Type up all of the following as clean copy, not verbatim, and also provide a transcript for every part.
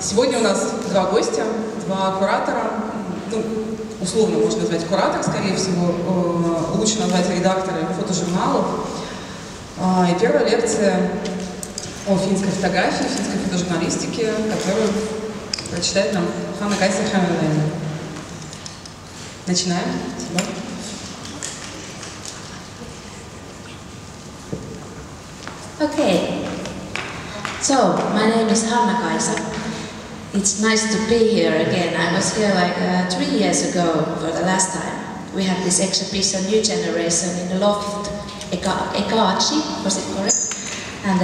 Сегодня у нас два гостя, два куратора, ну, условно можно назвать куратор, скорее всего, лучше назвать редакторы фотожурналов. И первая лекция о финской фотографии, финской фотожурналистике, которую прочитает нам Ханна-Кайса Хэмерлейн. Начинаем. Спасибо. Okay, so my name is Hannakaisa. It's nice to be here again. I was here like 3 years ago for the last time. We had this exhibition, New Generation, in the loft, Ekachi, was it correct? And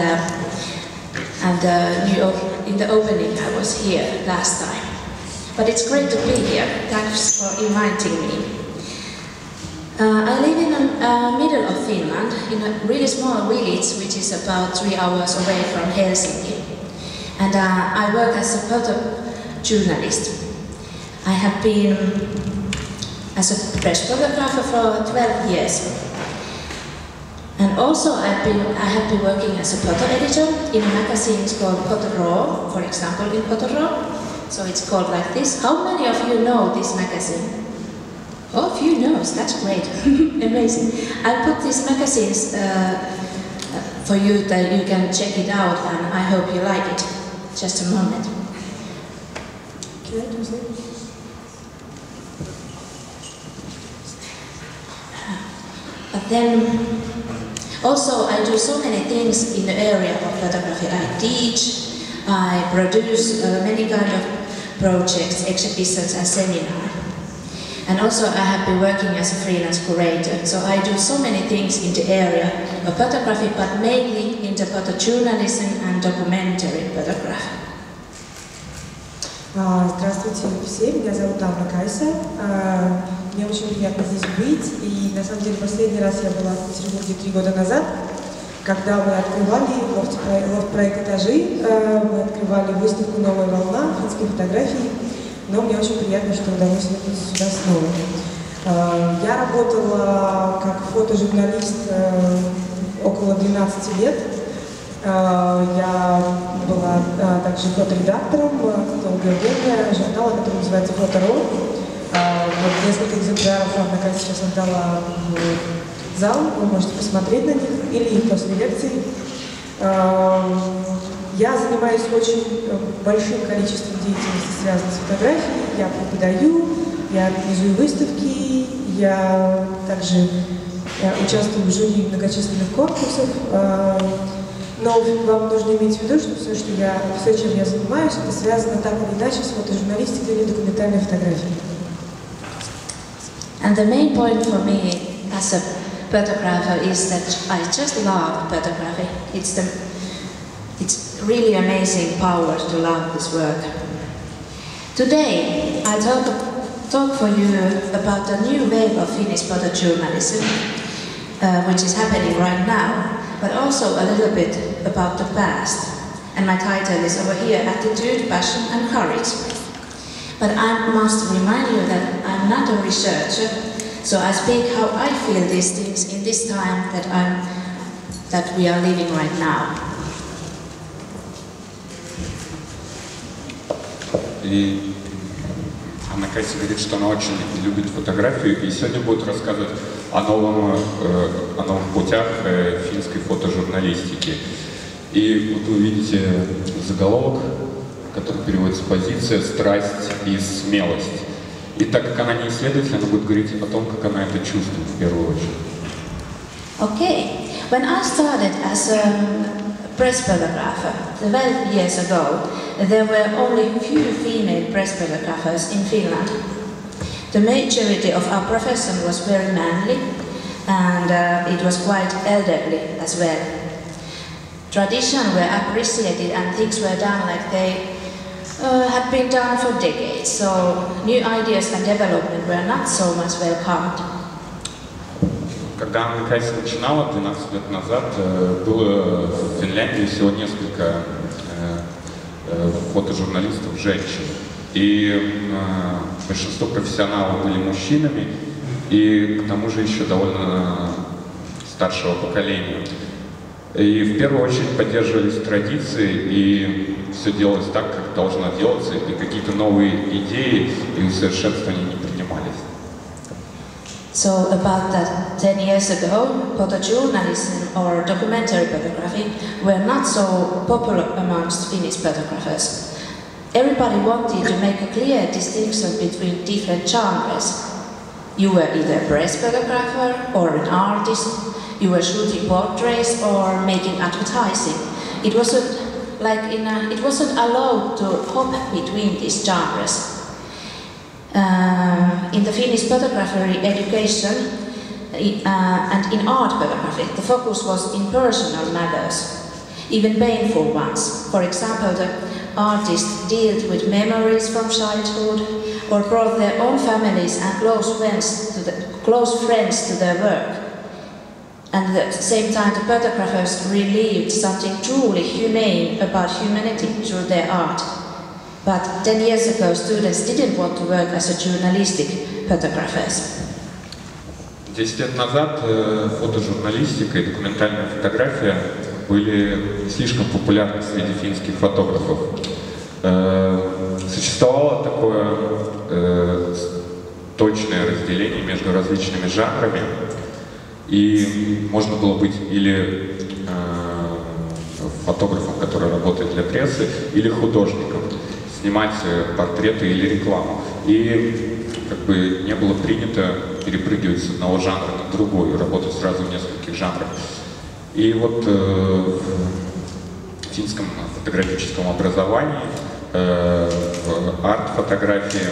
in the opening I was here last time. But it's great to be here. Thanks for inviting me. I live in the middle of Finland, in a really small village which is about 3 hours away from Helsinki. And I work as a photojournalist. I have been as a press photographer for 12 years. And also I have been working as a photo editor in a magazine called Photo Raw, for example in Photo Raw. So it's called like this. How many of you know this magazine? Oh, a few knows, that's great, amazing. I put these magazines for you that you can check it out, and I hope you like it. Just a moment. Can I do that? But then, also I do so many things in the area of photography. I teach, I produce many kind of projects, exhibitions and seminars. And also I have been working as a freelance curator, so I do so many things in the area of photography, but mainly in the photojournalism and documentary photography. Здравствуйте все, меня зовут Ханна-Кайса. Мне очень приятно здесь быть. И на самом деле последний раз я была в Петербурге 3 года назад, когда мы открывали лофт-проект «Этажи», мы открывали выставку «Новая волна» финской фотографии. Но мне очень приятно, что удалось вернуться сюда снова. Я работала как фотожурналист около 12 лет. Я была также фоторедактором долгое время журнала, который называется «Фото Ро». Вот несколько экземпляров Ханна сейчас отдала в зал, вы можете посмотреть на них или после лекции. Я занимаюсь очень большим количеством деятельности, связанной с фотографией. Я преподаю, я организую выставки, я также участвую в жюри многочисленных конкурсов. Но вам нужно иметь в виду, что все, чем я занимаюсь, это связано так или иначе с фотожурналистикой или документальной фотографией. And the main point for me as a photographer is that I just love photography. It's really amazing power to love this work. Today I talk for you about the new wave of Finnish photojournalism, which is happening right now, but also a little bit about the past. And my title is over here, Attitude, Passion and Courage. But I must remind you that I'm not a researcher, so I speak how I feel these things in this time that we are living right now. И Ханна-Кайса говорит, что она очень любит фотографию, и сегодня будет рассказывать о новых путях финской фотожурналистики. И вот вы видите заголовок, который переводится «Позиция, страсть и смелость». И так как она не исследователь, она будет говорить о том, как она это чувствует в первую очередь. Okay, when I started as a press photographer 12 years ago, there were only few female press photographers in Finland. The majority of our profession was very manly, and it was quite elderly as well. Traditions were appreciated and things were done like they had been done for decades, so new ideas and development were not so much welcomed. Когда Ханна-Кайса начинала 12 лет назад, было в Финляндии всего несколько фотожурналистов женщин. И большинство профессионалов были мужчинами, и к тому же еще довольно старшего поколения. И в первую очередь поддерживались традиции, и все делалось так, как должно делаться, и какие-то новые идеи и усовершенствования не принимались. So about that, 10 years ago, photojournalism or documentary photography were not so popular amongst Finnish photographers. Everybody wanted to make a clear distinction between different genres. You were either a press photographer or an artist, you were shooting portraits or making advertising. It wasn't allowed to hop between these genres. In the Finnish photography education and in art photography, the focus was in personal matters, even painful ones. For example, the artists dealt with memories from childhood or brought their own families and close friends to their work. And at the same time, the photographers relieved something truly humane about humanity through their art. But 10 years ago, students didn't want to work as a journalistic photographers. 10 лет назад фотожурналистика и документальная фотография были не слишком популярны среди финских фотографов. Существовало такое точное разделение между различными жанрами, и можно было быть или фотографом, который работает для прессы, или художником, снимать портреты или рекламу. И как бы не было принято перепрыгивать с одного жанра на другой, работать сразу в нескольких жанрах. И вот в финском фотографическом образовании, в арт-фотографии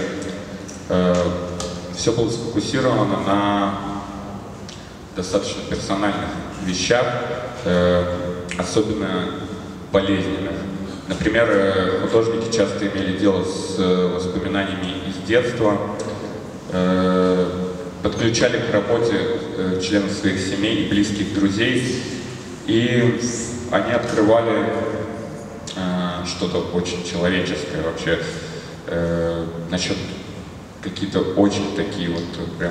все было сфокусировано на достаточно персональных вещах, особенно болезненных. Например, художники часто имели дело с воспоминаниями из детства, подключали к работе членов своих семей и близких друзей, и они открывали что-то очень человеческое вообще, насчет какие-то очень такие вот прям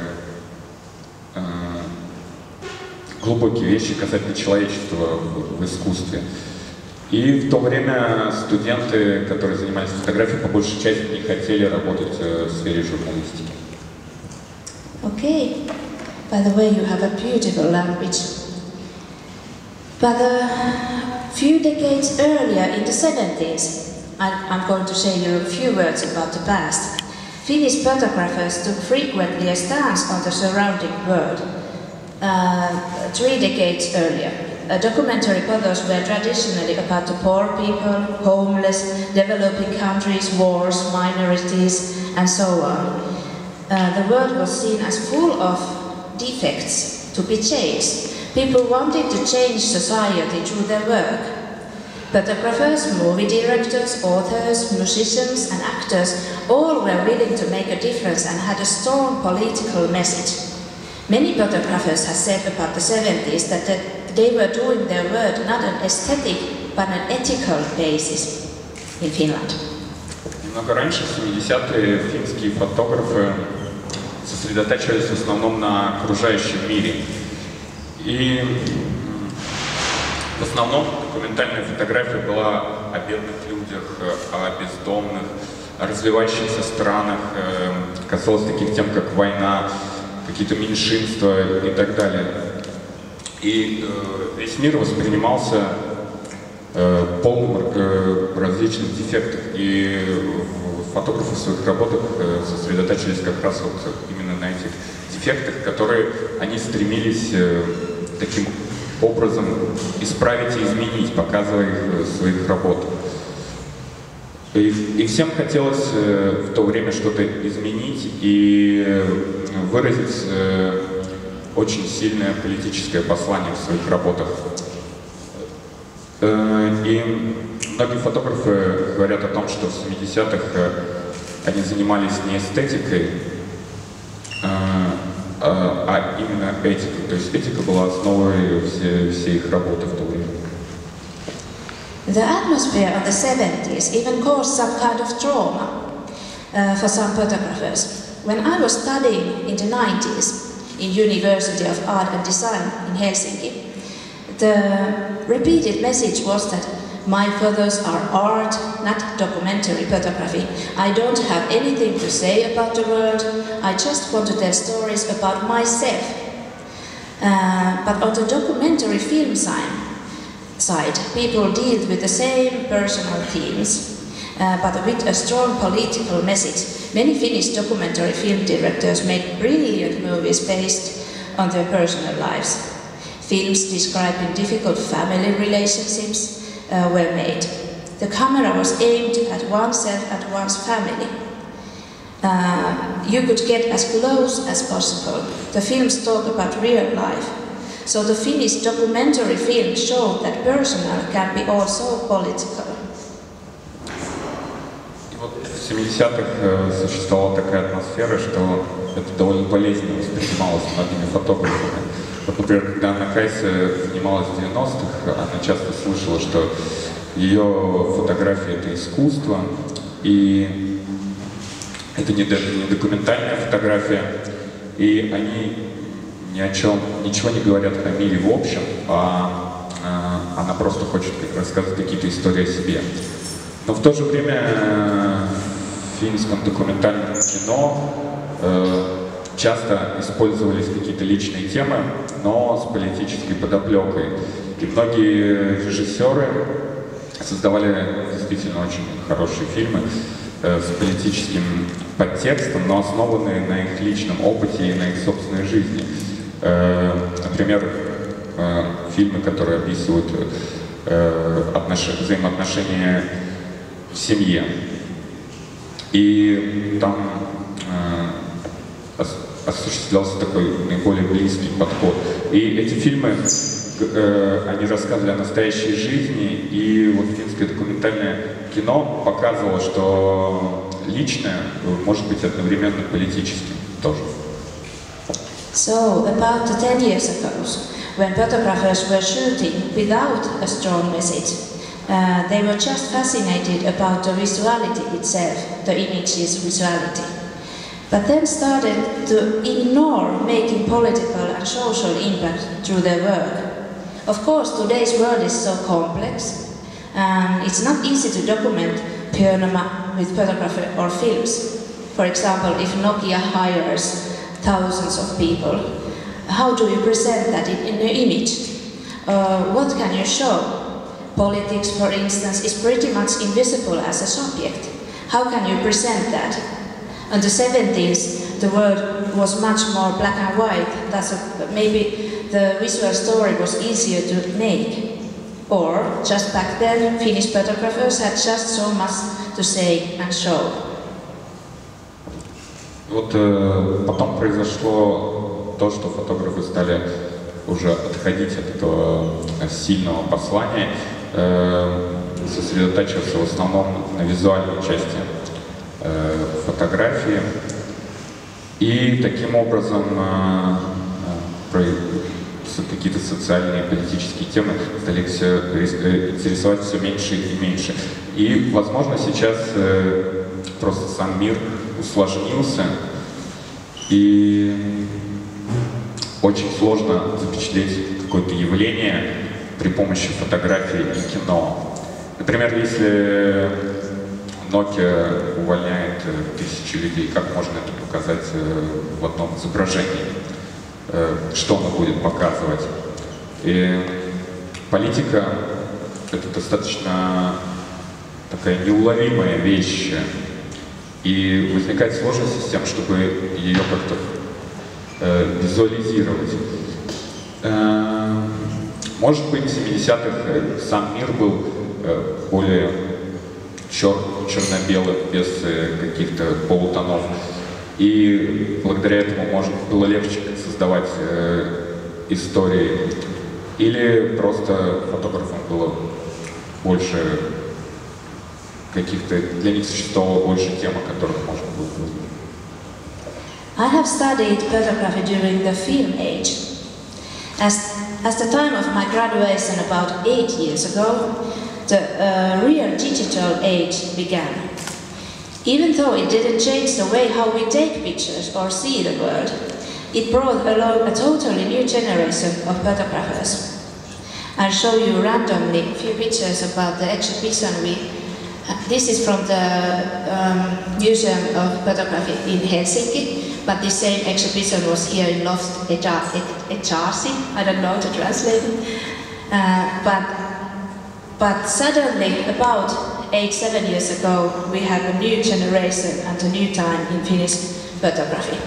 глубокие вещи касательно человечества в искусстве. И в то время студенты, которые занимались фотографией, по большей части не хотели работать в сфере журналистики. Okay, by the way, you have a beautiful language. But a few decades earlier, in the 70s, I'm going to say you a few words about the past. Finnish photographers took frequently a stance on the surrounding world. 3 decades earlier, documentary photos were traditionally about the poor people, homeless, developing countries, wars, minorities, and so on. The world was seen as full of defects to be changed. People wanted to change society through their work. Photographers, movie directors, authors, musicians, and actors all were willing to make a difference and had a strong political message. Many photographers have said about the 70s that they were doing their work not on aesthetic but on ethical basis in Finland. Немного раньше, в 70-е, финские фотографы сосредотачивались в основном на окружающем мире. И в основном документальная фотография была о бедных людях, о бездомных, о развивающихся странах, касалась таких тем, как война, какие-то меньшинства и так далее. И весь мир воспринимался полным различных дефектов, и фотографы в своих работах сосредотачивались как раз вот именно на этих дефектах, которые они стремились таким образом исправить и изменить, показывая их в своих работах. И всем хотелось в то время что-то изменить и выразить очень сильное политическое послание в своих работах. И многие фотографы говорят о том, что в 70-х они занимались не эстетикой, а именно этикой. То есть этика была основой всей их работы в то время. The atmosphere of the 70s even caused some kind of trauma for some photographers. When I was studying in the 90s in University of Art and Design in Helsinki, the repeated message was that My photos are art, not documentary photography. I don't have anything to say about the world. I just want to tell stories about myself. But on the documentary film side, people deal with the same personal themes, but with a strong political message. Many Finnish documentary film directors made brilliant movies based on their personal lives. Films describing difficult family relationships were made. The camera was aimed at oneself and one's family. You could get as close as possible. The films talk about real life. So the Finnish documentary film showed that personal can be also political. В 70-х существовала такая атмосфера, что это довольно болезненно воспринималось многими фотографами. Вот, например, когда Анна Кайсе занималась в 90-х, она часто слышала, что ее фотография — это искусство, и это не документальная фотография, и они ни о чем, ничего не говорят о мире в общем, а она просто хочет рассказать какие-то истории о себе. Но в то же время в финском документальном кино часто использовались какие-то личные темы, но с политической подоплекой. И многие режиссеры создавали действительно очень хорошие фильмы с политическим подтекстом, но основанные на их личном опыте и на их собственной жизни. Например, фильмы, которые описывают взаимоотношения в семье. И там осуществлялся такой наиболее близкий подход. И эти фильмы, они рассказывали о настоящей жизни, и вот финское документальное кино показывало, что личное может быть одновременно политическим тоже. So, about 10 years ago, when photographers were shooting without a strong message, they were just fascinated about the visuality itself, the image's visuality. But then started to ignore making political and social impact through their work. Of course, today's world is so complex, and it's not easy to document Pyongyang with photography or films. For example, if Nokia hires thousands of people, how do you present that in an image? What can you show? Politics, for instance, is pretty much invisible as a subject. How can you present that? In the 70s, the world was much more black and white, thus maybe the visual story was easier to make. Or, just back then, Finnish photographers had just so much to say and show. Вот потом произошло то, что фотографы стали уже отходить от этого сильного послания, сосредотачиваться в основном на визуальной части фотографии, и таким образом какие-то социальные и политические темы стали интересовать все меньше и меньше. И, возможно, сейчас просто сам мир усложнился, и очень сложно запечатлеть какое-то явление при помощи фотографии и кино. Например, если Nokia увольняет тысячи людей, как можно это показать в одном изображении? Что она будет показывать? И политика — это достаточно такая неуловимая вещь, и возникает сложность с тем, чтобы ее как-то визуализировать. Может быть, в 70-х сам мир был более черно-белым, без каких-то полутонов. И благодаря этому было легче создавать истории. Или просто фотографам было больше каких-то, для них существовало больше тем, о которых можно было говорить. I have studied photography during the film age. As the time of my graduation about 8 years ago, the real digital age began. Even though it didn't change the way how we take pictures or see the world, it brought along a totally new generation of photographers. I'll show you randomly a few pictures about the exhibition. This is from the Museum of Photography in Helsinki, but the same exhibition was here in Loft Echarsi. I don't know to translate it. But suddenly, about 8-7 years ago, we have a new generation and a new time in Finnish photography.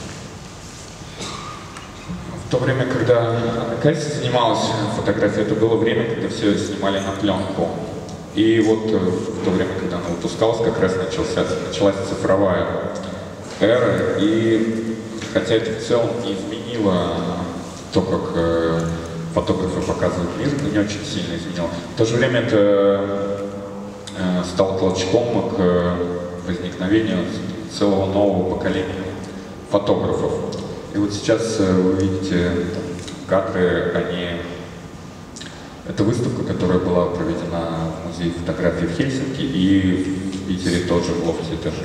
В то время, когда Анна Кайса занималась фотографией, это было время, когда все снимали на пленку. И вот в то время, когда она выпускалась, как раз началась цифровая эра. И хотя это в целом не изменило то, как фотографы показывают мир, но не очень сильно изменило. В то же время это стало толчком к возникновению целого нового поколения фотографов. И вот сейчас вы видите кадры, это выставка, которая была проведена в Музее фотографии в Хельсинки и в Питере тоже в лофте этажи.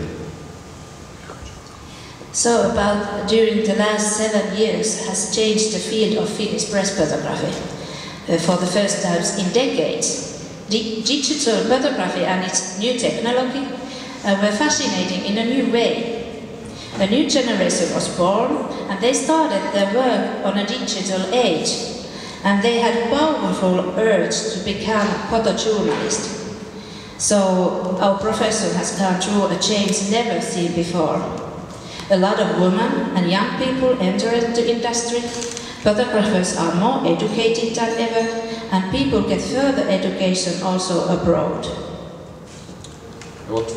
So about during the last 7 years has changed the field of Finnish press photography for the first time in decades. Digital photography and its new technology were fascinating in a new way. A new generation was born and they started their work on a digital age, and they had powerful urge to become a photojournalist. So our profession has gone through a change never seen before. A lot of women and young people entered the industry. Photographers are more educated than ever, and people get further education also abroad. Вот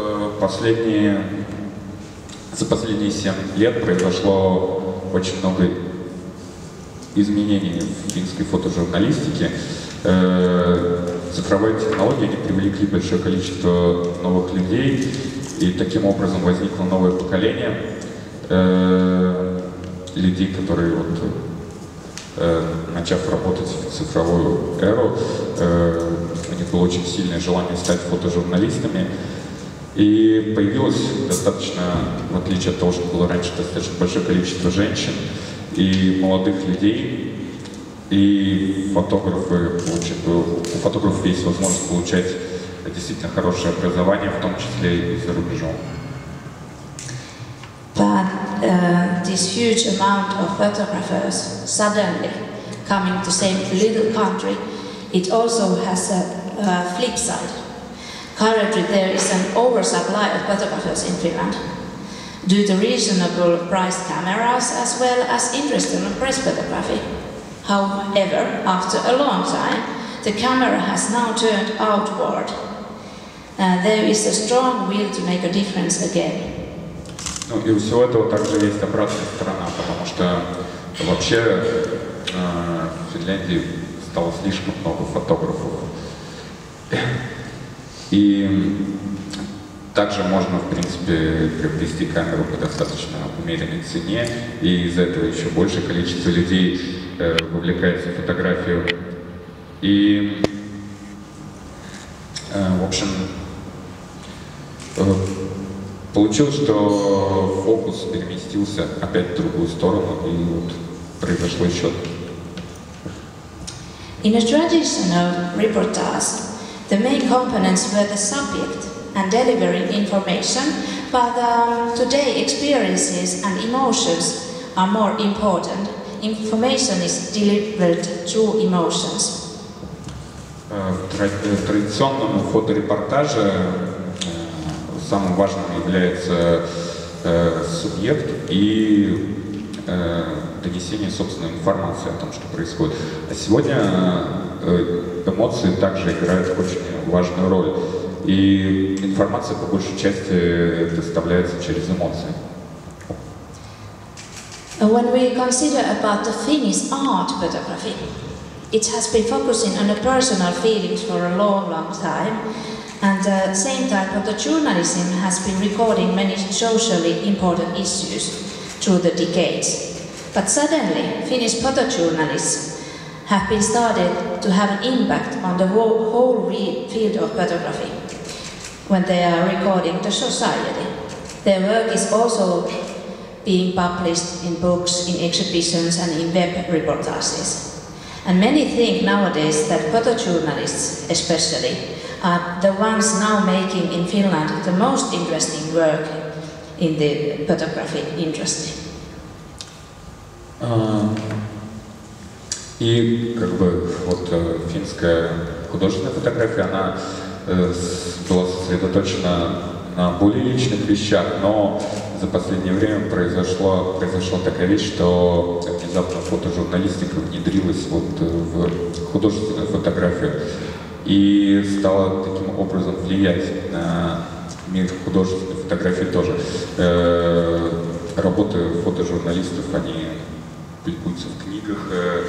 за последние 7 лет произошло очень много изменений в финской фотожурналистике. Цифровые технологии привлекли большое количество новых людей, и таким образом возникло новое поколение людей, которые, начав работать в цифровую эру, у них было очень сильное желание стать фотожурналистами. И появилось достаточно, в отличие от того, что было раньше, достаточно большое количество женщин и молодых людей. И у фотографов есть возможность получать действительно хорошее образование, в том числе и за рубежом. But this huge amount of photographers suddenly coming to same little country, it also has a flip side. Currently there is an oversupply of photographers in Finland due to reasonable priced cameras as well as interest in press photography. However, after a long time, the camera has now turned outward. There is a strong will to make a difference again. Ну и у всего этого также есть обратная сторона, потому что вообще в Финляндии стало слишком много фотографов. И также можно, в принципе, приобрести камеру по достаточно умеренной цене, и из-за этого еще большее количество людей вовлекается в фотографию. И, в общем, получилось, что фокус переместился опять в другую сторону, и вот произошло еще. In a traditional reportage, the main components were the subject and delivering information, but today experiences and emotions are more important. Information is delivered through emotions. В традиционном фоторепортаже самым важным является субъект и донесение собственной информации о том, что происходит. А сегодня эмоции также играют очень важную роль. И информация по большей части доставляется через эмоции. When we consider about the Finnish art photography, it has been focusing on the personal feelings for a long time, and at the same time photojournalism has been recording many socially important issues through the decades. But suddenly, Finnish photojournalists have been started to have an impact on the whole field of photography when they are recording the society. Their work is also being published in books, in exhibitions and in web reportages. And many think nowadays that photojournalists especially are the ones now making in Finland the most interesting work in the photography industry. И как бы вот финская художественная фотография, она была сосредоточена на более личных вещах, но за последнее время произошла такая вещь, что внезапно фотожурналистика внедрилась вот в художественную фотографию и стала таким образом влиять на мир художественной фотографии тоже. Работы фотожурналистов, они публикуются в книгах,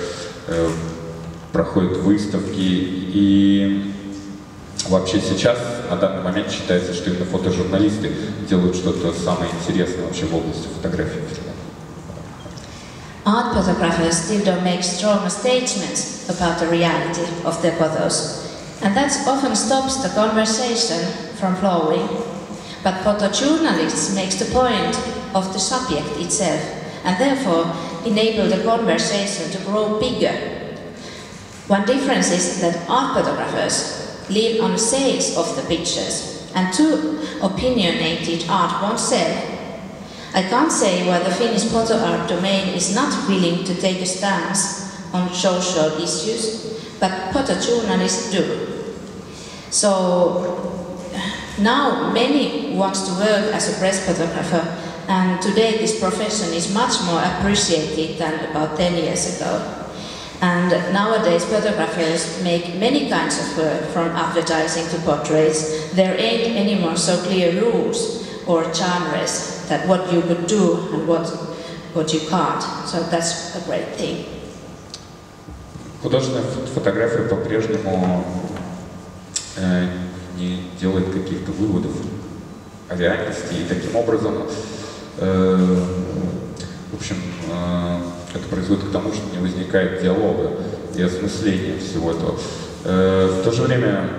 проходят выставки, и вообще сейчас, на данный момент, считается, что именно фотожурналисты делают что-то самое интересное вообще в области фотографии. Art photographers still don't make strong statements about the reality of their photos, and that often stops the conversation from flowing. But photojournalists makes the point of the subject itself, and therefore enable the conversation to grow bigger. One difference is that art photographers live on sales of the pictures, and too opinionated art won't sell. I can't say why the Finnish photo art domain is not willing to take a stance on social issues, but photojournalists do. So now many want to work as a press photographer, and today this profession is much more appreciated than about 10 years ago. And nowadays photographers make many kinds of work, from advertising to portraits. There ain't anymore so clear rules or genres that what you could do and what you can't. So that's a great thing. Художественная фотография по-прежнему не делает каких-то выводов о реальности, и таким образом, в общем, это производит к тому, что не возникает диалога и осмысления всего этого. В то же время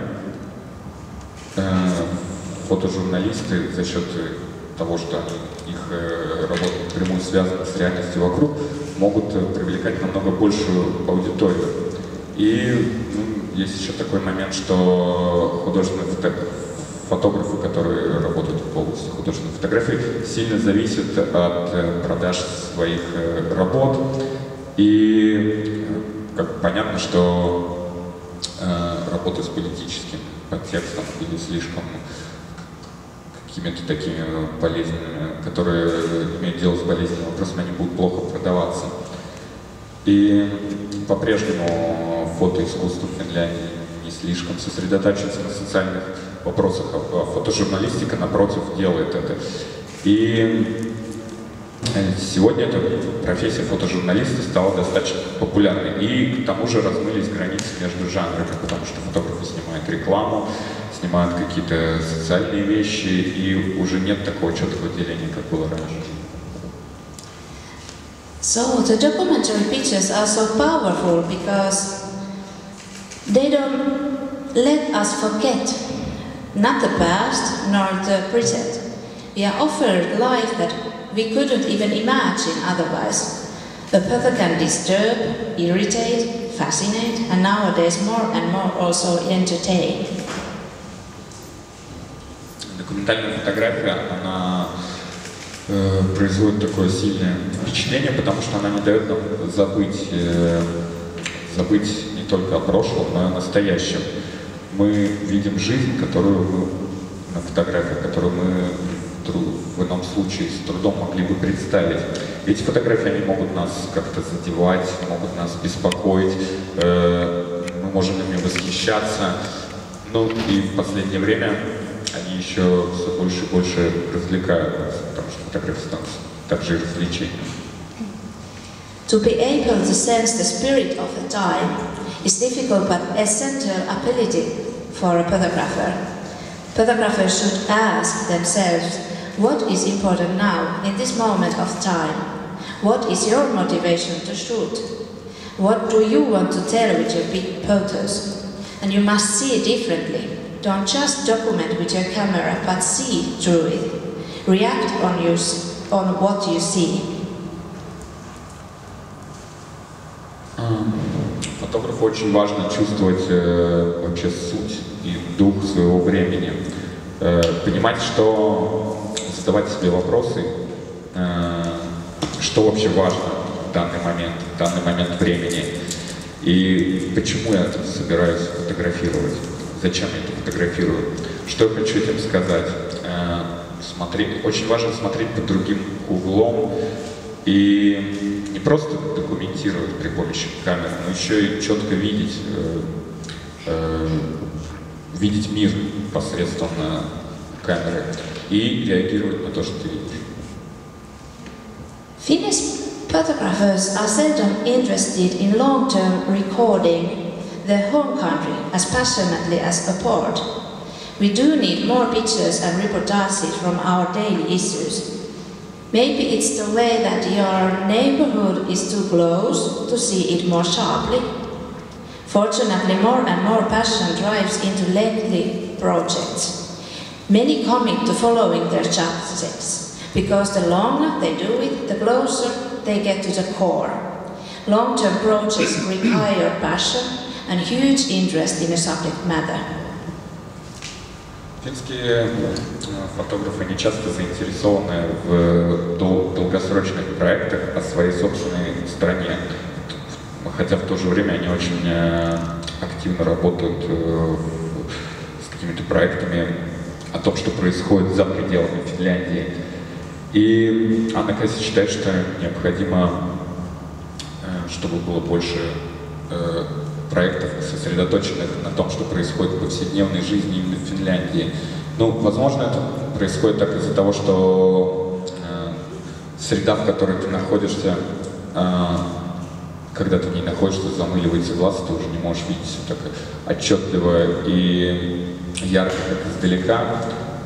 фотожурналисты за счет того, что их работа напрямую связана с реальностью вокруг, могут привлекать намного большую аудиторию. И есть еще такой момент, что художественные фотографы, которые работают в области художественной фотографии, сильно зависят от продаж своих работ. И понятно, что работы с политическим подтекстом или слишком какими-то такими болезненными, которые имеют дело с болезненными вопросами, они будут плохо продаваться. И по-прежнему фотоискусство в Финляндии не слишком сосредотачивается на социальных вопросах, а фотожурналистика, напротив, делает это. И сегодня эта профессия фотожурналиста стала достаточно популярной. И к тому же размылись границы между жанрами, потому что фотографы снимают рекламу, снимают какие-то социальные вещи, и уже нет такого четкого деления, как было раньше. So the documentary pictures are so powerful because they don't let us forget not the past nor the present. We are offered life that we couldn't even imagine otherwise. A photo can disturb, irritate, fascinate, and nowadays more and more also entertain. Документальная фотография, она производит такое сильное впечатление, потому что она не дает нам забыть не только о прошлом, но и о настоящем. Мы видим жизнь, которую мы на фотографиях, которую мы в ином случае с трудом могли бы представить. Эти фотографии, они могут нас как-то задевать, могут нас беспокоить, мы можем ими восхищаться. Ну и в последнее время они еще все больше и больше развлекают нас, потому что фотографии становятся также и развлечением. To be able to sense the spirit of the time is difficult but essential ability for a photographer. Photographers should ask themselves, what is important now, in this moment of time? What is your motivation to shoot? What do you want to tell with your big photos? And you must see it differently. Don't just document with your camera, but see through it. React on what you see. Фотографу очень важно чувствовать вообще суть и дух своего времени. Понимать, что задавать себе вопросы, что вообще важно в данный момент времени. И почему я собираюсь фотографировать, зачем я это фотографирую, что я хочу этим сказать. Очень важно смотреть под другим углом и не просто документировать при помощи камеры, но еще и четко видеть мир посредством камеры и реагировать на то, что ты видишь. Finnish photographers are seldom interested in long-term recording their home country as passionately as abroad. We do need more pictures and reportages from our daily issues. Maybe it's the way that your neighborhood is too close to see it more sharply. Fortunately, more and more passion drives into lengthy projects. Many commit to following their subjects, because the longer they do it, the closer they get to the core. Long-term projects require passion and huge interest in a subject matter. Финские фотографы не часто заинтересованы в долгосрочных проектах о своей собственной стране, хотя в то же время они очень активно работают с какими-то проектами о том, что происходит за пределами Финляндии. И Анна Кайса считает, что необходимо, чтобы было больше проектов, сосредоточенных на том, что происходит в повседневной жизни именно в Финляндии. Ну, возможно, это происходит так из-за того, что среда, в которой ты находишься, когда ты в ней находишься, замыливается глаз, ты уже не можешь видеть все так отчетливо и ярко, как издалека.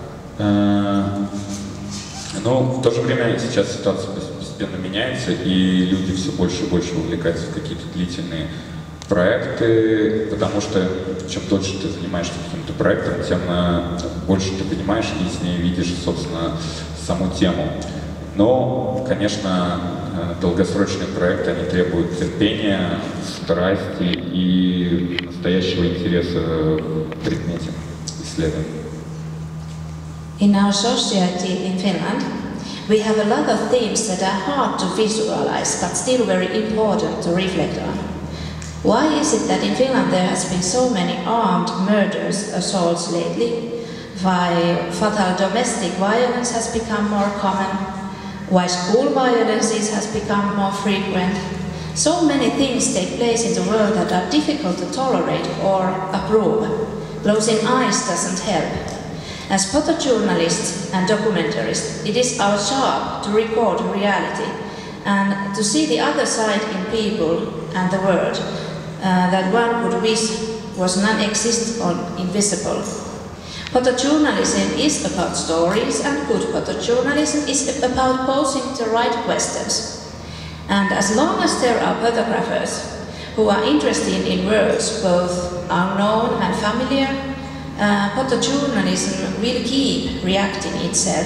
Но в то же время сейчас ситуация постепенно меняется, и люди все больше и больше увлекаются в какие-то длительные проекты, потому что чем дольше ты занимаешься каким-то проектом, тем больше ты понимаешь и с ней видишь, собственно, саму тему. Но, конечно, долгосрочные проекты, они требуют терпения, страсти и настоящего интереса в предмете исследования. In our society in Finland, we have a lot of themes that are hard to visualize, but still very important to reflect on. Why is it that in Finland there has been so many armed murders, assaults lately? Why fatal domestic violence has become more common? Why school violences has become more frequent? So many things take place in the world that are difficult to tolerate or approve. Closing eyes doesn't help. As photojournalists and documentarists, it is our job to record reality and to see the other side in people and the world that one could wish was non-existent or invisible. Photojournalism is about stories, and good photojournalism is about posing the right questions. And as long as there are photographers who are interested in words both unknown and familiar, photojournalism will keep reacting itself.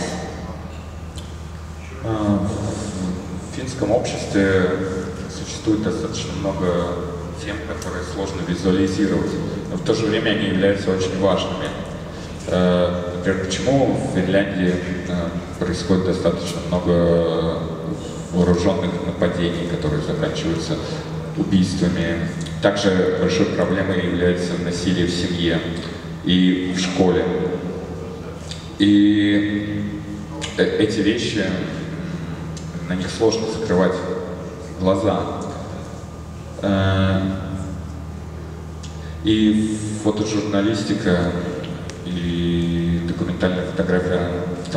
В финском обществе существует достаточно много тем, которые сложно визуализировать, но в то же время они являются очень важными. Например, почему в Финляндии происходит достаточно много вооруженных нападений, которые заканчиваются убийствами. Также большой проблемой является насилие в семье и в школе. И эти вещи, на них сложно закрывать глаза. И фотожурналистика и документальная фотография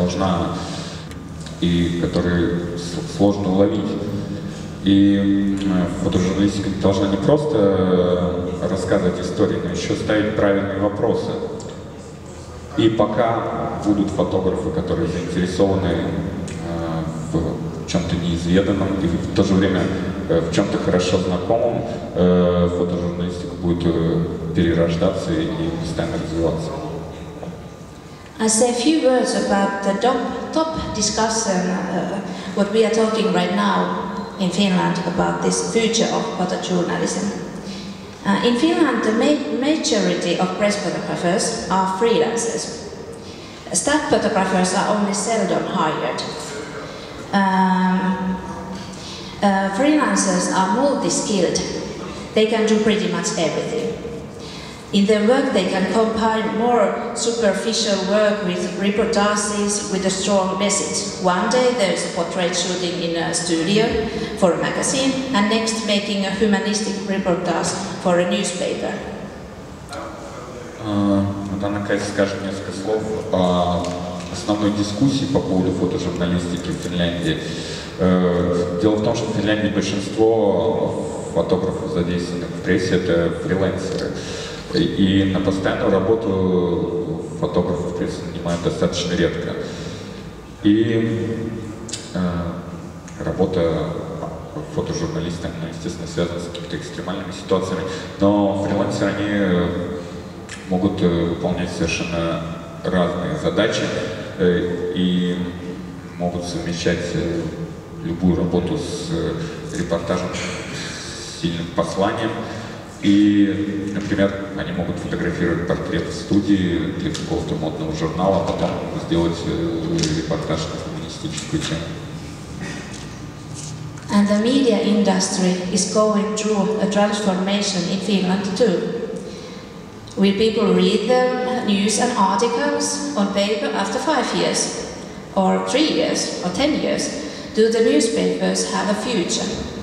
которую сложно уловить. И фотожурналистика должна не просто рассказывать истории, но еще ставить правильные вопросы. И пока будут фотографы, которые заинтересованы в чем-то неизведанном и в то же время в чем-то хорошо знакомом, фотожурналистика будет перерождаться и постоянно развиваться. I say a few words about the top discussion, what we are talking right now in Finland about this future of photojournalism. In Finland, the majority of press photographers are freelancers. Staff photographers are only seldom hired. Freelancers are multi-skilled. They can do pretty much everything. In their work, they can combine more superficial work with reportages with a strong message. One day there's a portrait shooting in a studio for a magazine, and next making a humanistic reportage for a newspaper. Анна Кайс скажет несколько слов о основной дискуссии по поводу фотожурналистики в Финляндии. Дело в том, что в Финляндии большинство фотографов, задействованных в прессе, это фрилансеры. И на постоянную работу фотографов прессы нанимают достаточно редко. И работа фотожурналиста, естественно, связана с какими-то экстремальными ситуациями. Но фрилансеры, они могут выполнять совершенно разные задачи и могут совмещать любую работу с репортажем с сильным посланием. И, например, они могут фотографировать портрет в студии для какого-то модного журнала, а потом сделать репортаж на феминистическую тему. And the media industry is going through a transformation in Finland too. Will people read the news and articles on paper after 5 years, or 3 years, or 10 years? Do the newspapers have a future?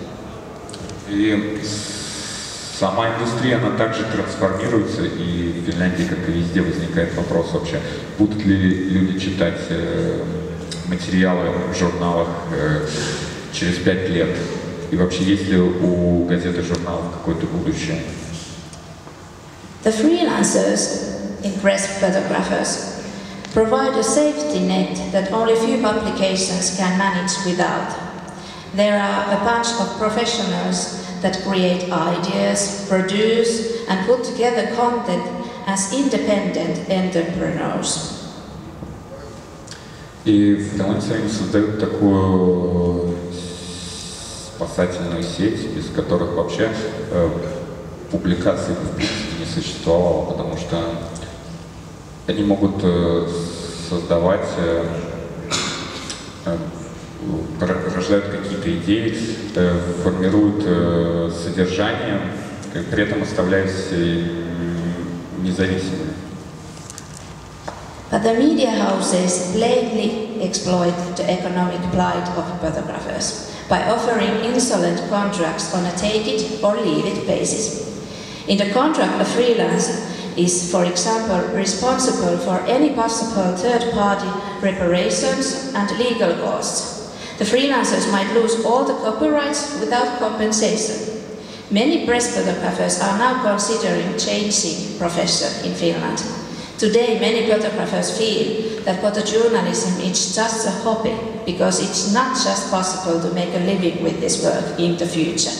И сама индустрия, она также трансформируется, и в Финляндии, как и везде, возникает вопрос вообще, будут ли люди читать материалы в журналах через 5 лет, и вообще есть ли у газет и журналов какое-то будущее. The freelancers in press photographers provide a safety net that only few publications can manage without. There are a bunch of professionals that create ideas, produce and put together content as independent entrepreneurs. И фрилансеры создают такую спасательную сеть, без которых вообще публикаций в принципе не существовало, потому что они могут создавать, рождают какие-то идеи, формируют содержание, при этом оставляясь независимыми. But the media houses blatantly exploit the economic plight of photographers by offering insolent contracts on a take it or leave it basis. In the contract, a freelancer is, for example, responsible for any possible third-party reparations and legal costs. The freelancers might lose all the copyrights without compensation. Many press photographers are now considering changing profession in Finland. Today, many photographers feel that photojournalism is just a hobby because it's not just possible to make a living with this work in the future.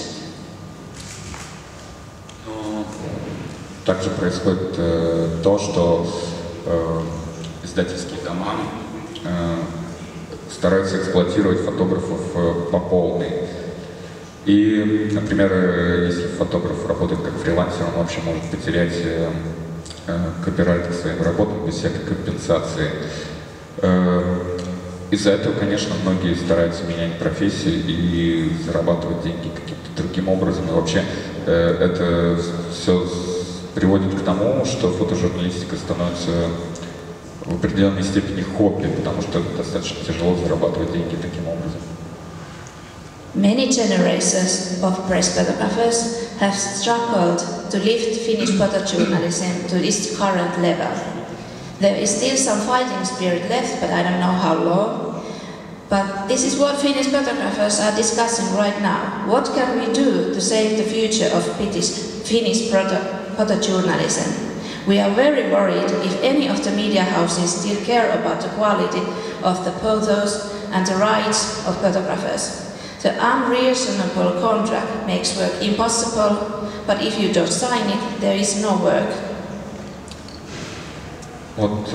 Также происходит то, что издательские дома стараются эксплуатировать фотографов по полной. И, например, если фотограф работает как фрилансер, он вообще может потерять копирайт к своим работам без всякой компенсации. Из-за этого, конечно, многие стараются менять профессию и зарабатывать деньги каким-то другим образом. И вообще это все приводит к тому, что фотожурналистика становится в определенной степени хобби, потому что достаточно тяжело зарабатывать деньги таким образом. Many generations of press photographers have struggled to lift Finnish photojournalism to its current level. There is still some fighting spirit left, but I don't know how long. But this is what Finnish photographers are discussing right now. What can we do to save the future of Finnish photojournalism? We are very worried if any of the media houses still care about the quality of the photos and the rights of photographers. The unreasonable contract makes work impossible, but if you don't sign it, there is no work. Вот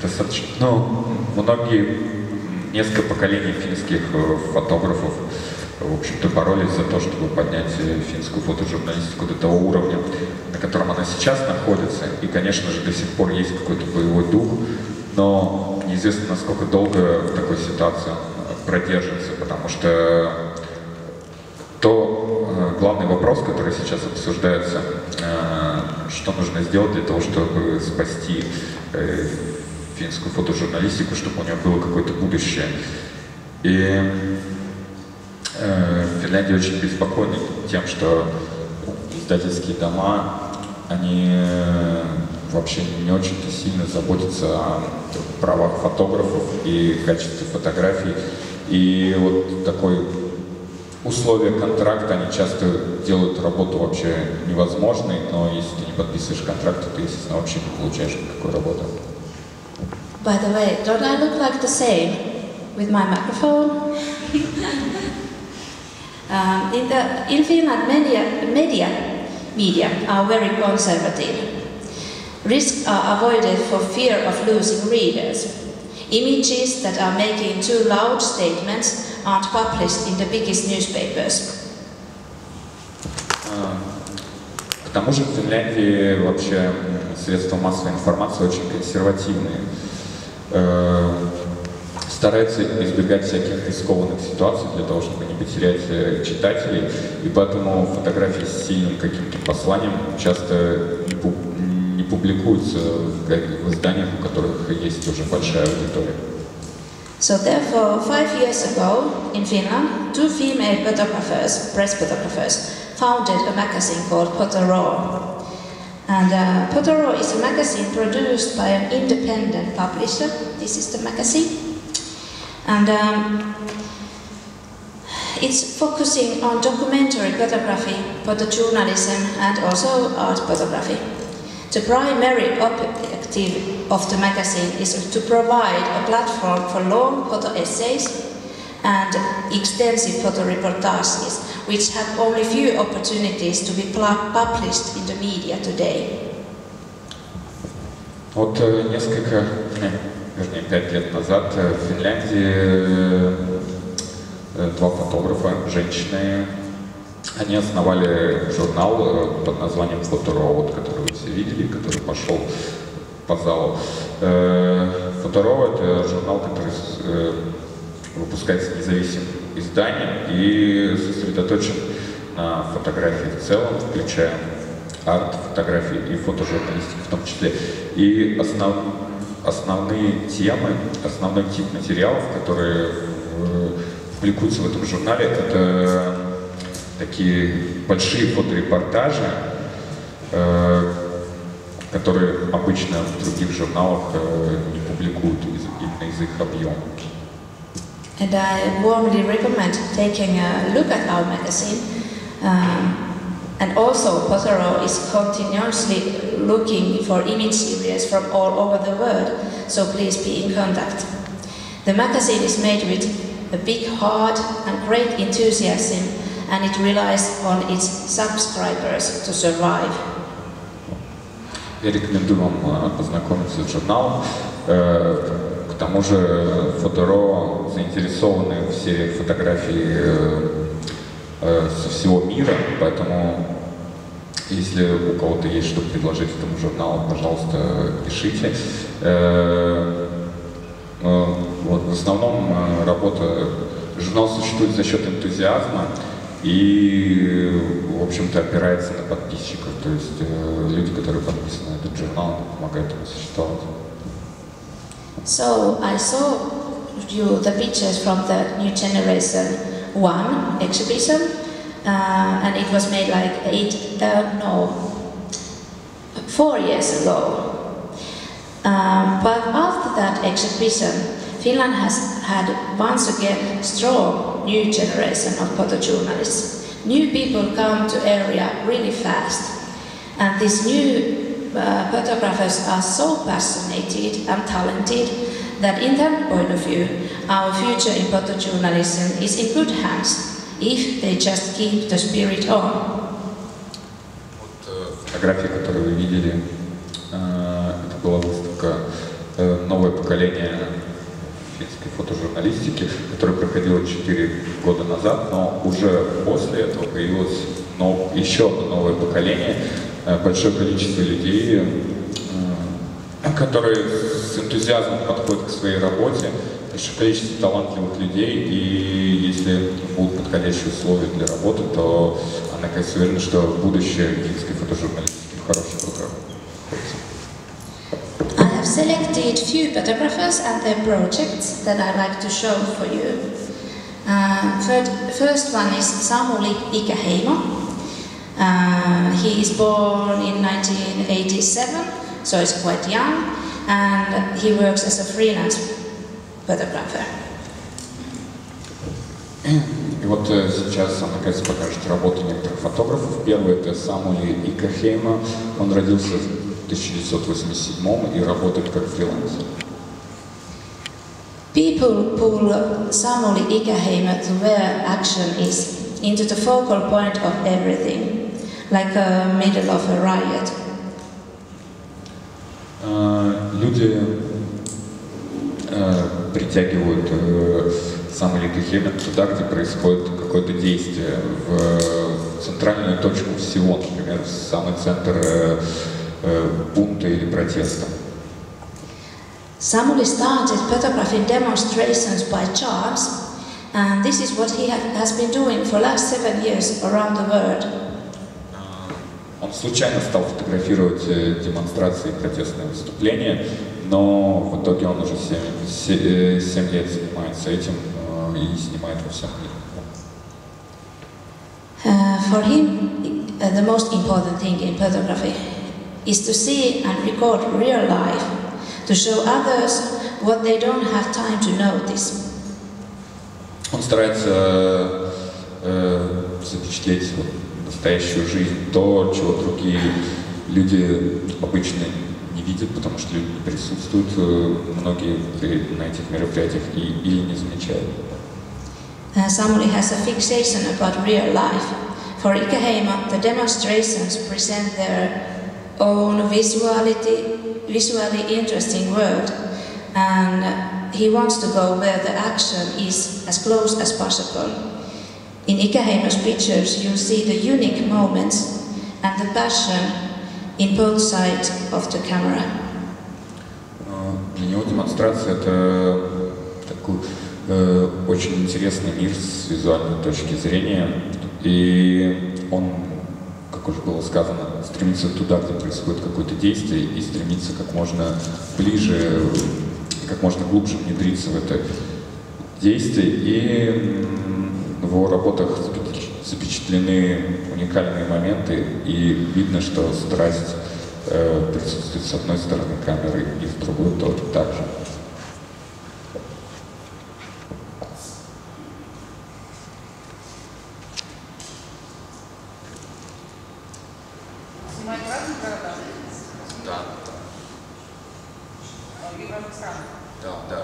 достаточно, многие, несколько поколений финских фотографов в общем-то, боролись за то, чтобы поднять финскую фотожурналистику до того уровня, на котором она сейчас находится. И, конечно же, до сих пор есть какой-то боевой дух, но неизвестно, насколько долго в такой ситуации он продержится, потому что главный вопрос, который сейчас обсуждается, что нужно сделать для того, чтобы спасти финскую фотожурналистику, чтобы у нее было какое-то будущее. И Финляндия очень беспокойна тем, что издательские дома, они вообще не очень-то сильно заботятся о правах фотографов и качестве фотографий. И вот такой условия контракта, они часто делают работу вообще невозможной, но если ты не подписываешь контракт, то ты, естественно, вообще не получаешь никакой работы. By the way, don't I look like the same with my microphone? In Finland, media are very conservative. Risks are avoided for fear of losing readers. Images that are making too loud statements aren't published in the biggest newspapers. К тому же в Финляндии вообще средства массовой информации очень консервативные. Стараются избегать всяких рискованных ситуаций для того, чтобы не потерять читателей, и поэтому фотографии с сильным каким-то посланием часто не публикуются в изданиях, у которых есть уже большая аудитория. So therefore, 5 years ago in Finland, 2 female photographers, press photographers, founded a magazine called Potoro. And Potoro is a magazine produced by an independent publisher. This is the magazine. And it's focusing on documentary photography, photojournalism, and also art photography. The primary objective of the magazine is to provide a platform for long photo essays and extensive photo reportages, which have only few opportunities to be published in the media today. Вот вернее, 5 лет назад в Финляндии 2 фотографа, женщины, они основали журнал под названием «Фоторо», который вы все видели, который пошел по залу. «Фоторо» — это журнал, который выпускается независимым изданием и сосредоточен на фотографии в целом, включая арт-фотографии и фотожурналистику в том числе. И основные темы, основной тип материалов, которые публикуются в этом журнале, это такие большие фоторепортажи, которые обычно в других журналах не публикуют именно из их объема. And I warmly recommend taking a look at our magazine. And also, Potoro is continuously looking for image series from all over the world, so please be in contact. The magazine is made with a big heart and great enthusiasm, and it relies on its subscribers to survive. Я рекомендую вам познакомиться с журналом. К тому же Фоторо заинтересованы в сериях фотографий со всего мира, поэтому если у кого-то есть что предложить этому журналу, пожалуйста, пишите. Вот, в основном журнал существует за счет энтузиазма и, в общем-то, опирается на подписчиков, то есть люди, которые подписаны на этот журнал, помогают ему существовать. So I saw you the pictures from the New Generation 1 exhibition, and it was made like 4 years ago. But after that exhibition, Finland has had once again strong new generation of photojournalists. New people come to area really fast, and these new photographers are so passionate and talented that in that point of view, our future in photojournalism is in good hands if they just keep the spirit on. Фотографии, которые вы видели, это была выставка «Новое поколение финской фотожурналистики, которая проходила 4 года назад, но уже после этого появилось еще одно новое поколение, большое количество людей, которые с энтузиазмом подходят к своей работе, большое количество талантливых людей, и если будут подходящие условия для работы, то она, кажется, уверена, что будущее финской фотожурналистики в хороших руках. I have selected few photographers and their projects that I'd like to show for you. First one is Samuli Ikäheimo. He is born in 1987, so he's quite young, and he works as a freelance photographer. И вот сейчас она, кажется, покажет работу некоторых фотографов. Первый — это Самули Иkäheimo. Он родился в 1987 и работает как фрилансер. People pull Samuli Ikäheimo to where action is into the focal point of everything, like a middle of a riot. Люди притягивают Самули Иkäheimo туда, где происходит какое-то действие, в центральную точку всего, например, в самый центр бунта или протеста. Samuli started photographing demonstrations by chance, and this is what he has been doing for the last 7 years around the world. Он случайно стал фотографировать демонстрации и протестные выступления, но в итоге он уже 7 лет занимается этим и снимает во всем мире. For him, the most important thing in photography is to see and record real life, to show others what they don't have time to notice. Он старается запечатлеть настоящую жизнь, то, чего другие люди обычно не видят, потому что люди не присутствуют, многие на этих мероприятиях или не замечают. Samuli has a fixation about real life. For Ikäheimo, the demonstrations present their own visually interesting world, and he wants to go where the action is as close as possible. In Ikäheimo's pictures, you see the unique moments and the passion in both sides of the camera. Для него демонстрация — это такой очень интересный мир с визуальной точки зрения, и он, как уже было сказано, стремится туда, где происходит какое-то действие, и стремится как можно ближе, как можно глубже внедриться в это действие, и в его работах запечатлены уникальные моменты, и видно, что страсть присутствует с одной стороны камеры и с другой тоже так же. Снимать в разных городах? Да. И в разных странах? Да,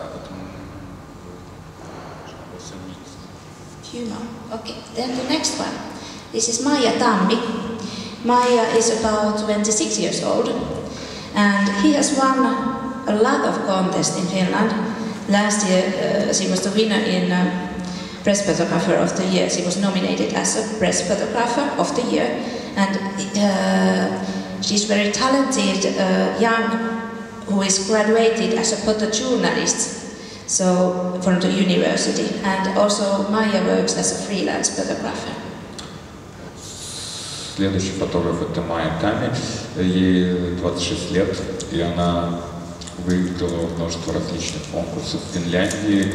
во всем мире. Humor. Okay, then the next one. This is Maija Tammi. Maija is about 26 years old, and he has won a lot of contests in Finland. Last year she was the winner in Press Photographer of the Year. She was nominated as a Press Photographer of the Year, and she's very talented young who is graduated as a photojournalist. So from the university, and also Maija works as a freelance photographer. Следующий фотограф — это Маija Tammi. Ей 26 лет, и она выиграла множество различных конкурсов в Финляндии.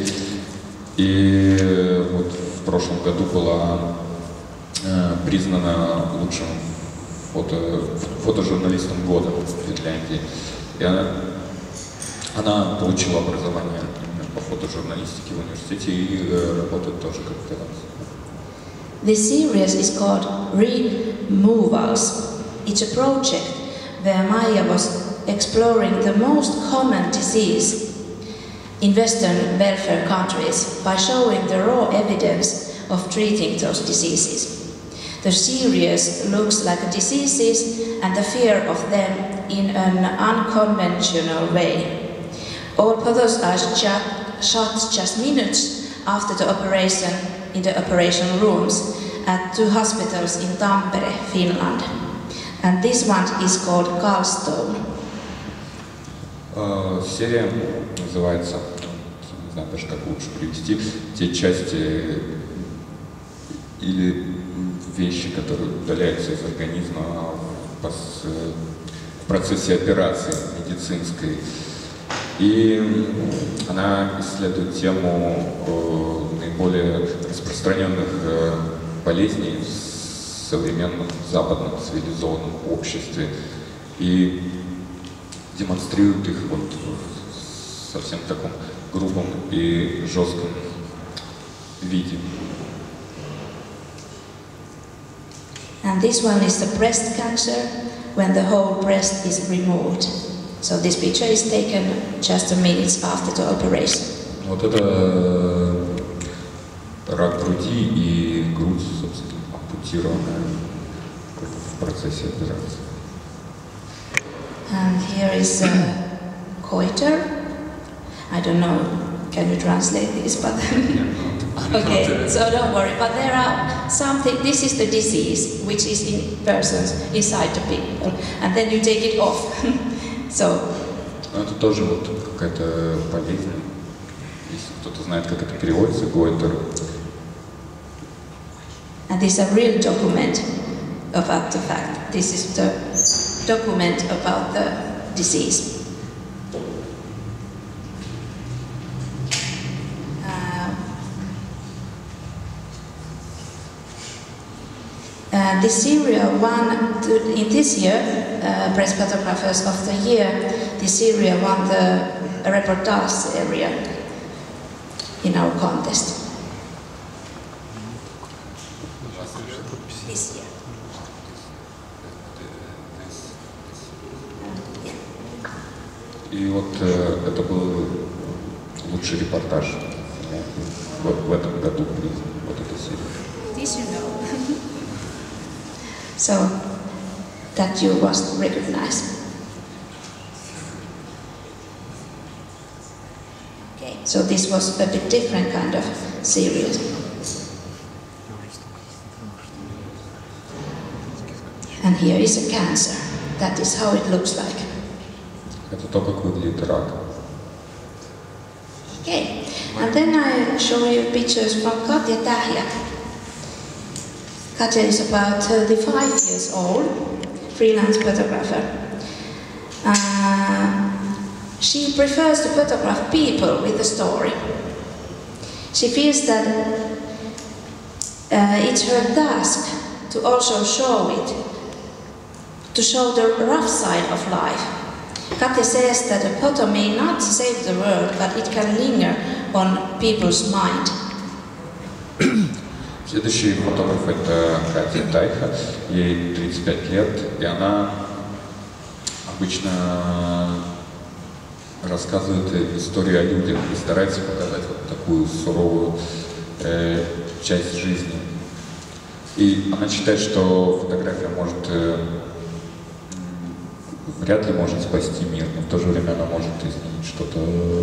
И вот в прошлом году была признана лучшим фотожурналистом года в Финляндии. И она получила образование по фотожурналистике в университете и работает тоже как фрилансер. This series is called Removals. It's a project where Maija was exploring the most common disease in Western welfare countries by showing the raw evidence of treating those diseases. The series looks like diseases and the fear of them in an unconventional way. All photos are shot just minutes after the operation in the operation rooms at 2 hospitals in Tampere, Finland. And this one is called Gallstone. Серия называется, не знаю даже как лучше привести, те части или вещи, которые удаляются из организма в процессе операции медицинской. И она исследует тему наиболее распространенных болезней в современном западном цивилизованном обществе и демонстрирует их вот в совсем таком грубом и жестком виде. And this one is the breast cancer, when the whole breast is removed. So this picture is taken just a minute after the operation. Вот это рак груди и грудь, собственно, ампутированная в процессе операции. And here is a goiter. I don't know, can you translate this? But okay, so don't worry. But there are something, this is the disease, which is in persons, inside the people. And then you take it off. So. Это тоже вот какая-то болезнь. Если кто-то знает, как это переводится, гойтер. And this is a real document about the fact. This is the document about the disease. The serial won, in this year, Press Photographers of the Year, the serial won the reportage area in our contest. This year. И вот это был лучший репортаж в этом году признан, вот эта серия. This you know. So that you must recognize. Okay, so this was a bit different kind of series. And here is a cancer. That is how it looks like. Это то, как выглядит рак. Okay, and then I show you pictures from Katja Tähjä. Katja is about 35 years old, freelance photographer. She prefers to photograph people with a story. She feels that it's her task to also show it, to show the rough side of life. Katja says that a photo may not save the world, but it can linger on people's mind. Следующий фотограф — это Катя Тайха, ей 35 лет, и она обычно рассказывает историю о людях и старается показать вот такую суровую часть жизни. И она считает, что фотография вряд ли может спасти мир, но в то же время она может изменить что-то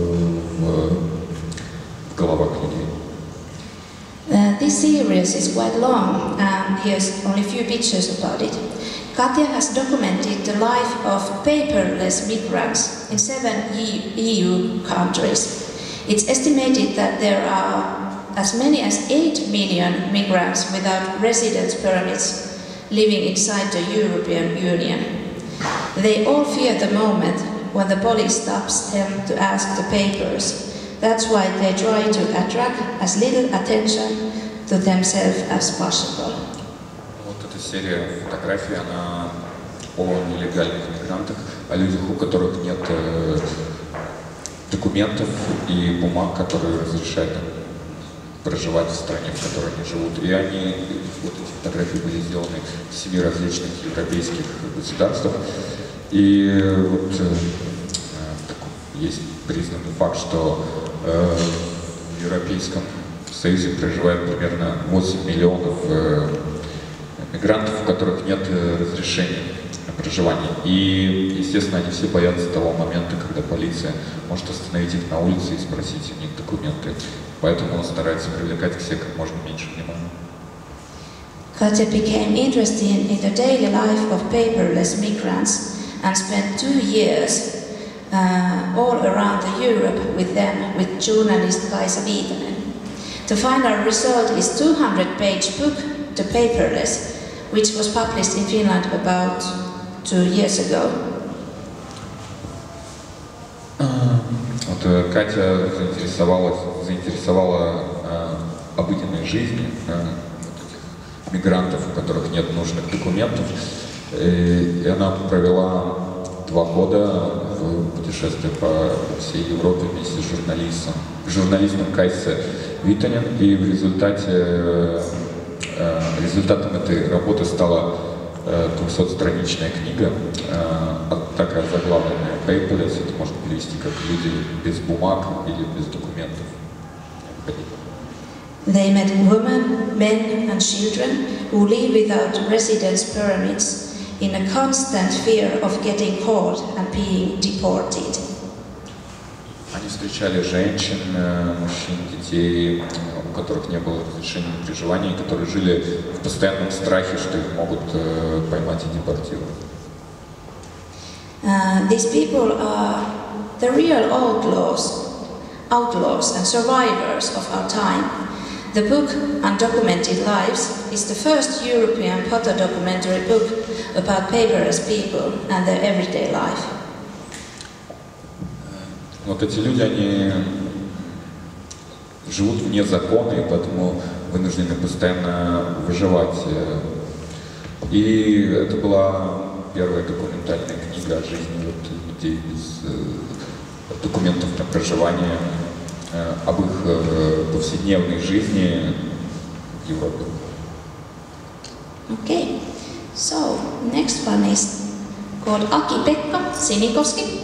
в головах людей. This series is quite long, and here's only a few pictures about it. Katja has documented the life of paperless migrants in 7 EU countries. It's estimated that there are as many as 8 million migrants without residence permits living inside the European Union. They all fear the moment when the police stops them to ask the papers. That's why they try to attract as little attention to themselves as possible. Вот эта серия фотографий, она о нелегальных мигрантах, о людях, у которых нет документов и бумаг, которые разрешают им проживать в стране, в которой они живут. И вот эти фотографии были сделаны в 7 различных европейских государствах. И вот есть признанный факт, что в Европейском Союзе проживает примерно 8 миллионов мигрантов, у которых нет разрешения проживания. И, естественно, они все боятся того момента, когда полиция может остановить их на улице и спросить у них документы. Поэтому он старается привлекать к себе как можно меньше внимания. Katja became interested in the daily life of paperless migrants and spent 2 years all around Europe with them, with journalist Kaisa Viitanen. The final result is 200-page book, The Paperless, which was published in Finland about 2 years ago. Вот Катя заинтересовала обыденной жизнью мигрантов, у которых нет нужных документов. И она провела 2 года в путешествии по всей Европе вместе с журналистом Кайса Витанен. И в результатом этой работы стала 200-страничная книга, такая заглавленная «Paperless», это можно перевести как «Люди без бумаг» или «без документов». They met women, men and children who live without residence permits in a constant fear of getting caught and being deported. Они встречали женщин, мужчин, детей, у которых не было разрешения на проживание, и которые жили в постоянном страхе, что их могут поймать и депортировать. These people are the real outlaws and survivors of our time. The book Undocumented Lives is the first European photo-documentary book about paperless people and their everyday life. Вот эти люди, они живут вне закона, и поэтому вынуждены постоянно выживать. И это была первая документальная книга о жизни людей без документов на проживание, об их повседневной жизни в Европе. Okay, so next one is called Aki-Pekka Sinikoski.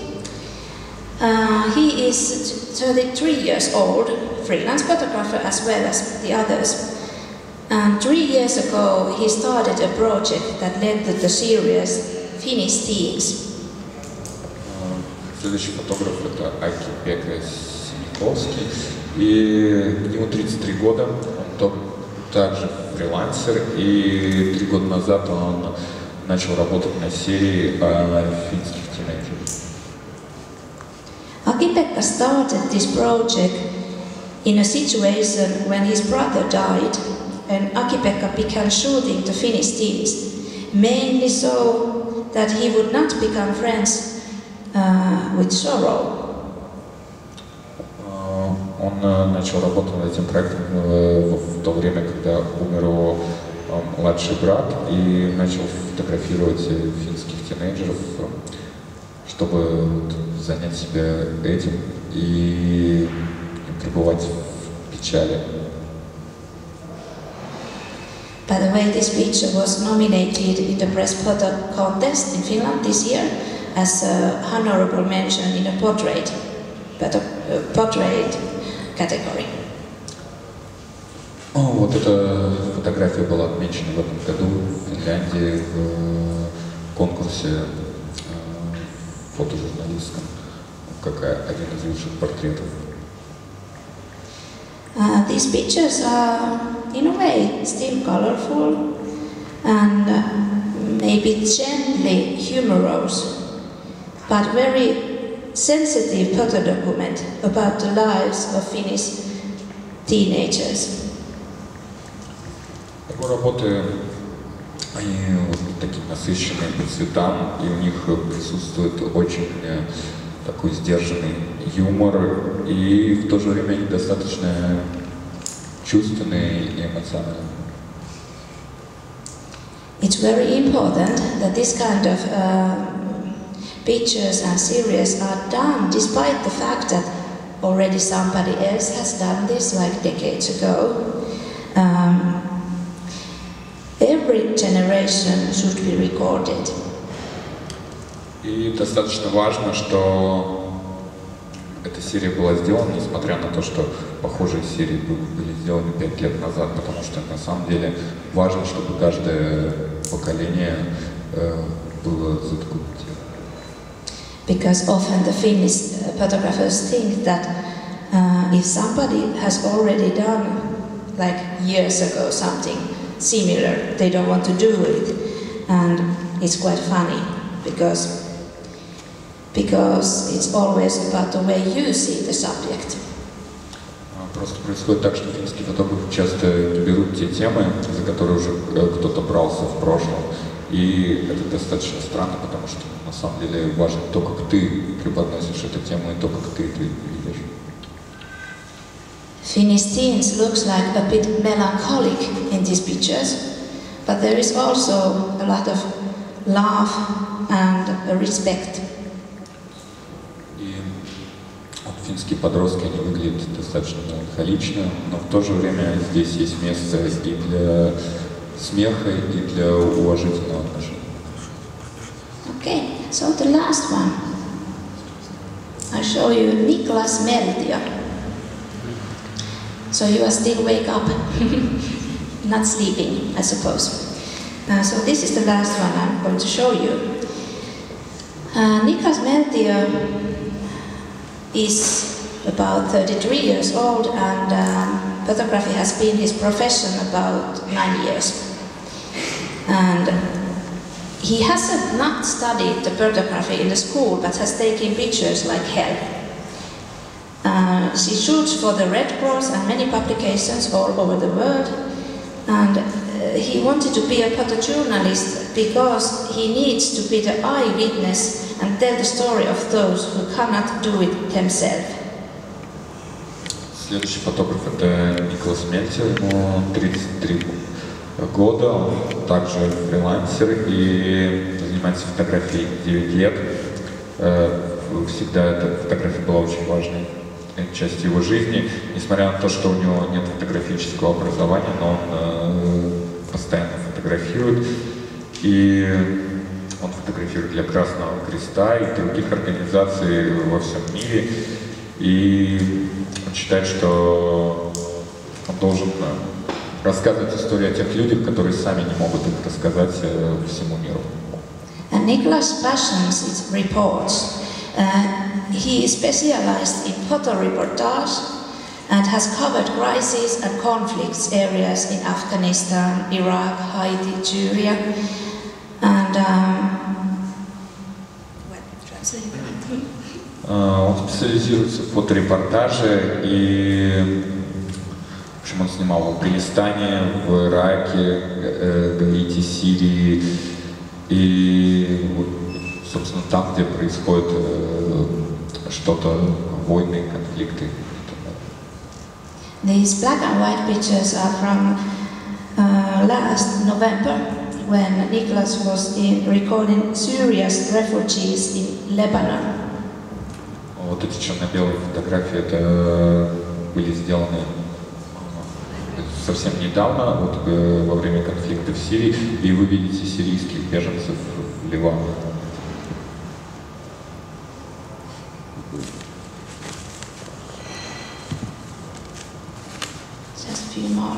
He is 33 years old, freelance photographer as well as the others. And 3 years ago he started a project that led to the series Finnish Teens. Следующий фотограф — это Aki-Pekka Sinikovski, и ему 33 года, он также фрилансер, и 3 года назад он начал работать на серии о финских тинейджерах. Aki-Pekka started this project in a situation when his brother died, and Aki-Pekka began shooting the Finnish teens, mainly so that he would not become friends with sorrow. Он начал работать над этим проектом в то время, когда умер его младший брат, и начал фотографировать финских тинейджеров, чтобы занять себя этим и не пребывать в печали. By the way, this picture was nominated in the Press Photo Contest in Finland this year as an honorable mention in a portrait category. Вот эта фотография была отмечена в этом году в Финляндии в конкурсе фотожурналистском, как один из лучших портретов. These pictures are, in a way, still colorful and maybe gently humorous, but very sensitive photo document about the lives of Finnish teenagers. Его работы, они вот такие насыщенные по цветам, и у них присутствует очень такой сдержанный юмор, и в то же время они достаточно чувственные и эмоциональные. It's very important that this kind of pictures and series are done despite the fact that already somebody else has done this like decades ago. Every generation should be recorded. И достаточно важно, что эта серия была сделана, несмотря на то, что похожие серии были сделаны 5 лет назад, потому что на самом деле важно, чтобы каждое поколение было задокументировано. Because often the Finnish photographers think that if somebody has already done, like years ago, something similar, they don't want to do it. And it's quite funny because it's always about the way you see the subject. Просто происходит так, что финские фотографы часто берут те темы, за которые уже кто-то брался в прошлом. И это достаточно странно, потому что на самом деле важно то, как ты преподносишь эту тему, и то, как ты это видишь. Finnish teens looks like a bit melancholic in these pictures, but there is also a lot of love and respect. И вот финские подростки, они выглядят достаточно меланхолично, но в то же время здесь есть место и для смеха, и для уважительного отношения. Okay, so the last one. I show you Niklas Meltio. So you are still wake up, not sleeping, I suppose. So this is the last one I'm going to show you. Niklas Meltio is about 33 years old, and photography has been his profession about 9 years. And he hasn't not studied the photography in the school, but has taken pictures like hell. She shoots for the Red Cross and many publications all over the world. And he wanted to be a photojournalist because he needs to be the eyewitness and tell the story of those who cannot do it themselves. Следующий фотограф — это Никлас Мельтио, ему 33 года, он также фрилансер и занимается фотографией 9 лет. Всегда эта фотография была очень важной частью его жизни, несмотря на то, что у него нет фотографического образования, но он постоянно фотографирует, и он фотографирует для Красного Креста и других организаций во всем мире, и он считает, что он должен рассказывать историю о тех людях, которые сами не могут их рассказать всему миру. And Niklas' passions is reports. He is specialized in photo reportage and has covered crises and conflicts areas in Afghanistan, Iraq, Haiti, Syria, and Он специализируется в фоторепортаже, и в общем, он снимал в Афганистане, в Ираке, Гаити, Сирии, и собственно там, где происходит что-то, войны, конфликты. These black and white pictures are from last November, when Niklas was recording Syria's refugees in Lebanon. Вот эти черно-белые фотографии, это были сделаны совсем недавно, вот, во время конфликта в Сирии, и вы видите сирийских беженцев в Ливане. Just a few more.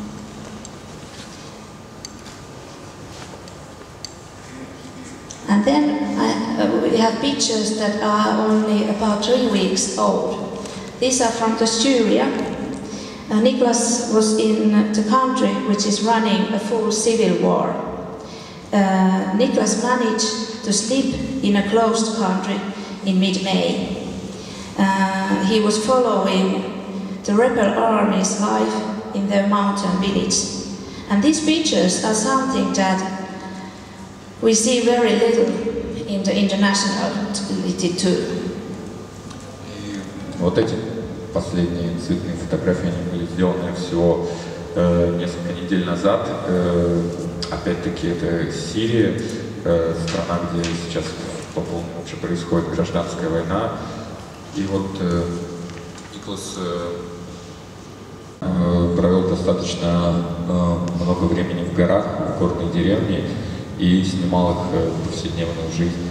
And then we have pictures that are only about 3 weeks old. These are from the Syria. Niklas was in the country which is running a full civil war. Niklas managed to sleep in a closed country in mid-May. He was following the rebel army's life in their mountain village. And these pictures are something that we see very little in the international too. Вот эти последние цветные фотографии, они были сделаны всего несколько недель назад. Опять-таки это Сирия, страна, где сейчас по полному вообще происходит гражданская война. И вот Никлас провел достаточно много времени в горах, в горной деревне, и снимал их повседневную жизнь.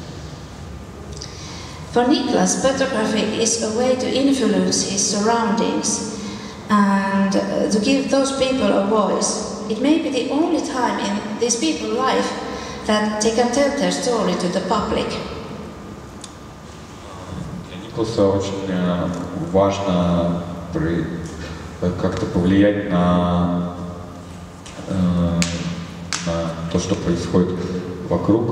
For Niklas, photography is a way to influence his surroundings and to give those people a voice. It may be the only time in these people's life that they can tell their story to the public. Для Николаса очень важно как-то повлиять на то, что происходит вокруг,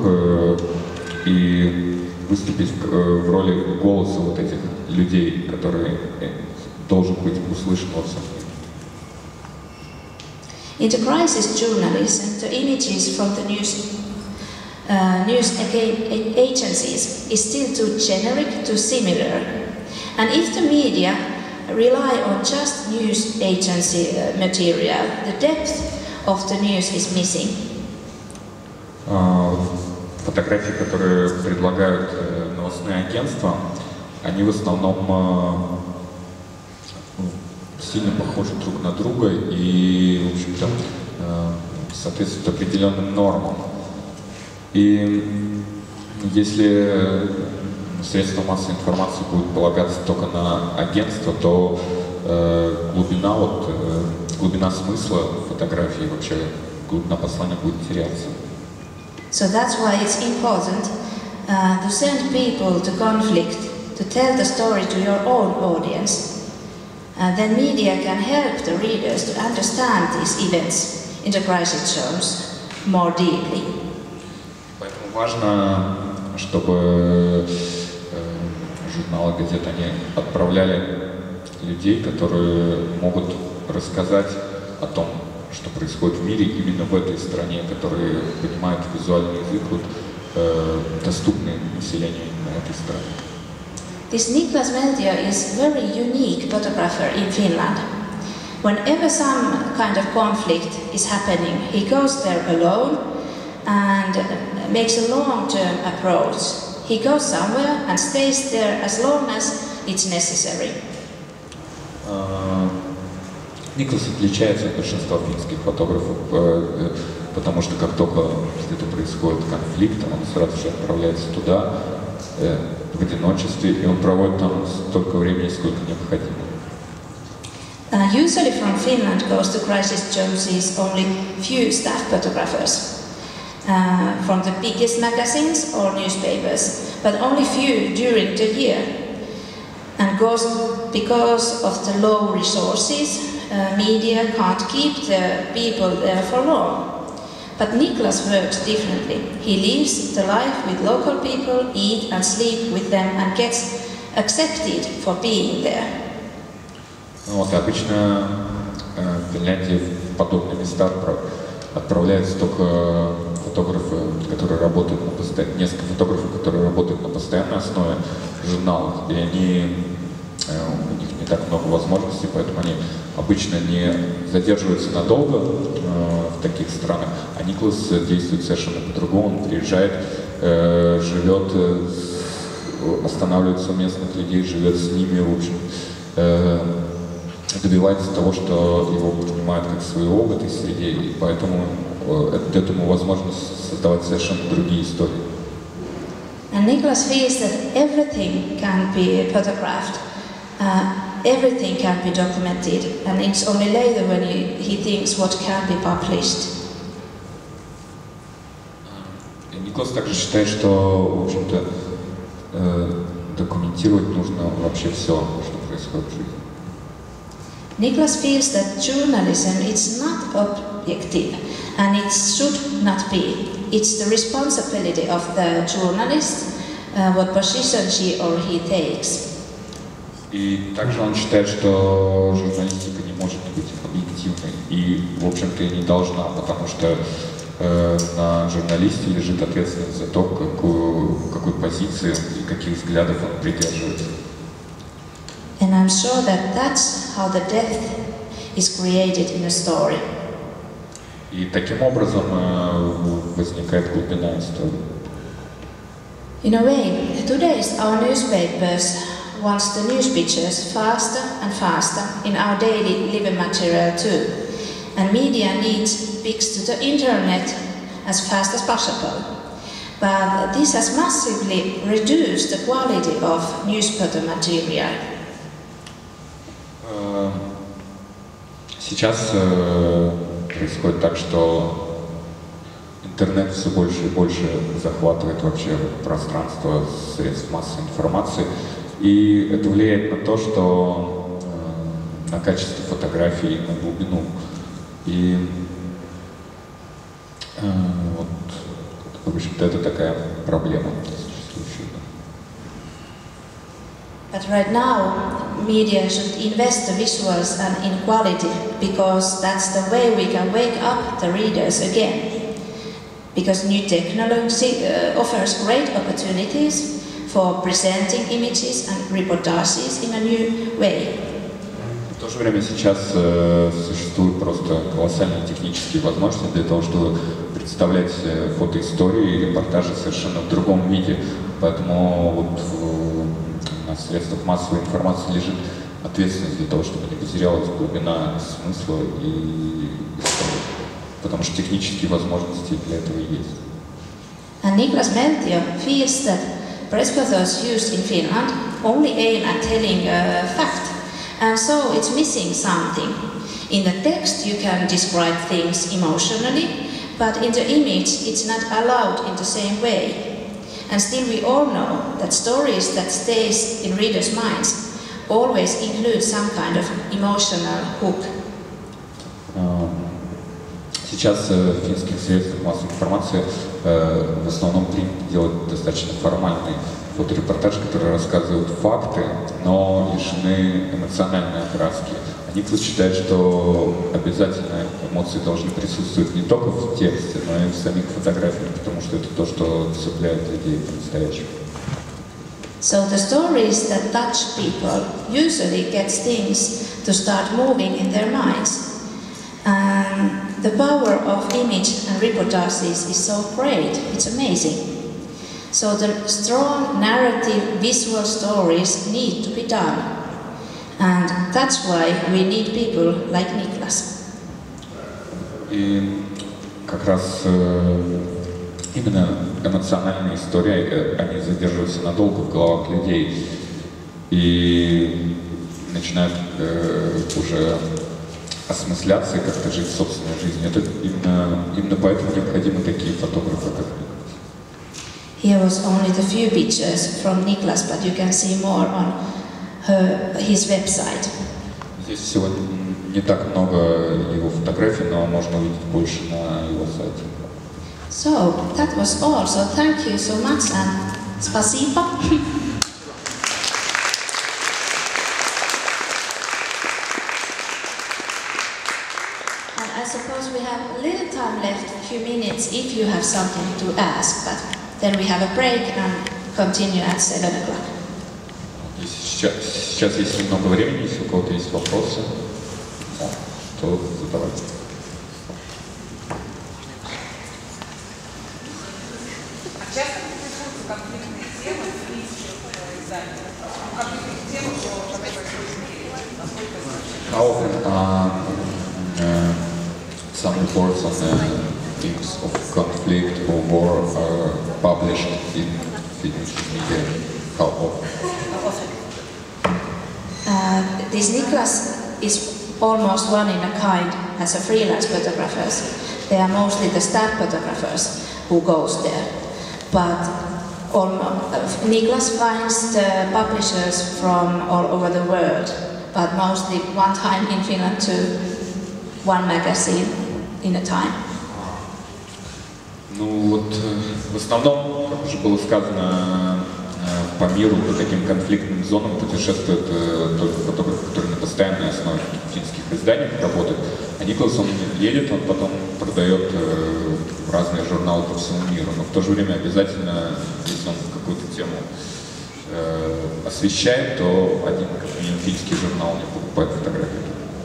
и выступить в роли голоса вот этих людей, которые должен быть услышан во всем мире. In the crisis journalism, the images from the news agencies is still too generic, too similar. And if the media rely on just news agency material, the depth of the news is missing. Фотографии, которые предлагают новостные агентства, они в основном сильно похожи друг на друга и, в общем-то, соответствуют определенным нормам. И если средства массовой информации будут полагаться только на агентство, то глубина смысла фотографии, вообще глубина послания будет теряться. So that's why it's important to send people to conflict, to tell the story to your own audience. Then media can help the readers to understand these events in the crisis zones more deeply. Поэтому важно, чтобы журналы, газеты, они отправляли людей, которые могут рассказать о том, что происходит в мире именно в этой стране, которые понимают визуальный язык, доступный населению именно этой страны. This Niklas Meltiö is very unique photographer in Finland. Whenever some kind of conflict is happening, he goes there alone and makes a long-term approach. He goes somewhere and stays there as long as it's necessary. Никлас отличается от большинства финских фотографов, потому что как только где-то происходит конфликт, он сразу же отправляется туда в одиночестве, и он проводит там столько времени, сколько необходимо. Usually from Finland goes to crisis zones only few staff photographers from the biggest magazines or newspapers, but only few during the year. And because of the low resources, media can't keep the people there for long. But Niklas works differently. He lives the life with local people, eat and sleep with them, and gets accepted for being there. Вот, обычно в Финляндии в подобные места отправляются только фотографы, которые работают на постоянной, несколько фотографов, которые работают на постоянной основе в журналах, и у них не так много возможностей, поэтому они обычно не задерживаются надолго в таких странах, а Никлас действует совершенно по-другому. Он приезжает, живет, останавливается у местных людей, живет с ними, в общем, добивается того, что его принимают как своего в этой среде, и поэтому это дает ему возможность создавать совершенно другие истории. And Niklas feels that everything can be photographed. Everything can be documented, and it's only later when he thinks what can be published. Никлас также считает, что, в общем-то, документировать нужно вообще все, что происходит в жизни. Niklas feels that journalism is not objective, and it should not be. It's the responsibility of the journalist, what position she or he takes. И также он считает, что журналистика не может быть объективной, и, в общем-то, и не должна, потому что на журналисте лежит ответственность за то, какой позиции и каких взглядов он придерживается. And I'm sure that that's how the depth is created in a story. И таким образом возникает глубина истории. In a way, today's our newspapers wants the news pictures faster and faster in our daily living material too. And media needs pics to the internet as fast as possible. But this has massively reduced the quality of newspaper material. Сейчас происходит так, что интернет все больше и больше захватывает вообще пространство средств массовой информации. И это влияет на то, что на качество фотографий, на глубину. И вот, в общем-то, это такая проблема существующая. But right now, media should invest the visuals and in quality, because that's the way we can wake up the readers again. Because new technology offers great opportunities for presenting images and reportages in a new way. В то же время сейчас существуют просто колоссальные технические возможности для того, чтобы представлять фотоистории и репортажи совершенно в другом виде. Поэтому вот на средствах массовой информации лежит ответственность для того, чтобы не потерялась глубина смысла и истории. Потому что технические возможности для этого есть. And Niklas Meltio feels that press photos used in Finland only aim at telling a fact, and so it's missing something. In the text you can describe things emotionally, but in the image it's not allowed in the same way. And still we all know that stories that stays in readers' minds always include some kind of emotional hook. Сейчас в финских средствах массовой информации в основном принято делать достаточно формальный фоторепортаж, который рассказывает факты, но лишены эмоциональной окраски. Никлас считает, что обязательно эмоции должны присутствовать не только в тексте, но и в самих фотографиях, потому что это то, что цепляет людей по-настоящему. So the stories that touch people usually get things to start moving in their minds. And the power of image and reportages is so great, it's amazing. So the strong narrative visual stories need to be done. And that's why we need people like Niklas. И как раз именно эмоциональные истории, они задерживаются надолго в головах людей и начинают уже осмысляться и как-то жить собственной жизнью. Это именно поэтому необходимы такие фотографы, как Niklas. Here was only the few pictures from Niklas, but you can see more on his website. Здесь всего не так много его фотографий, но можно увидеть больше на его сайте. So that was all. So thank you so much and spasibo. And I suppose we have a little time left, a few minutes, if you have something to ask. But then we have a break and continue at 7 o'clock. Сейчас есть немного времени, если у кого-то есть вопросы, то задавайте. Часто публикуются конфликтные темы в финских изданиях? Конфликтные темы по большой мере, насколько это? How often are some reports on themes of conflict or war are published in Finnish media? How often? This Niklas is almost one in a kind as a freelance photographers. They are mostly the staff photographers who goes there. But Niklas finds the publishers from all over the world, but mostly one time in Finland to one magazine in a time. Ну вот в основном, как уже было сказано, по миру, по таким конфликтным зонам путешествуют только фотографы, которые на постоянной основе в финских изданиях работают. А Никлас, он едет, он потом продает разные журналы по всему миру. Но в то же время обязательно, если он какую-то тему освещает, то один, как минимум, финский журнал не покупает фотографии.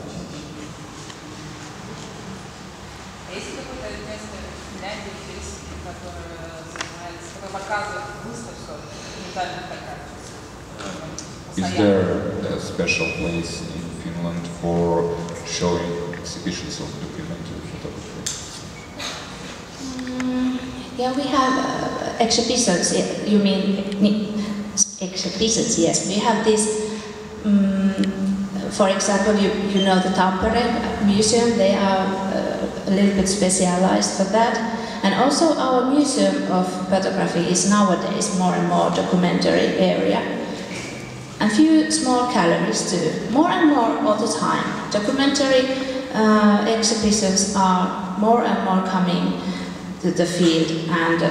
А есть какое-то место в Финляндии, которое показывает выставку уникальных фотографий? Is there a special place in Finland for showing exhibitions of documentary photography? Yeah, we have exhibitions. You mean exhibitions? Yes, we have this. For example, you know the Tampere Museum. They are a little bit specialized for that. And also our Museum of Photography is nowadays more and more documentary area. And few small galleries too, more and more all the time. Documentary exhibitions are more and more coming to the field,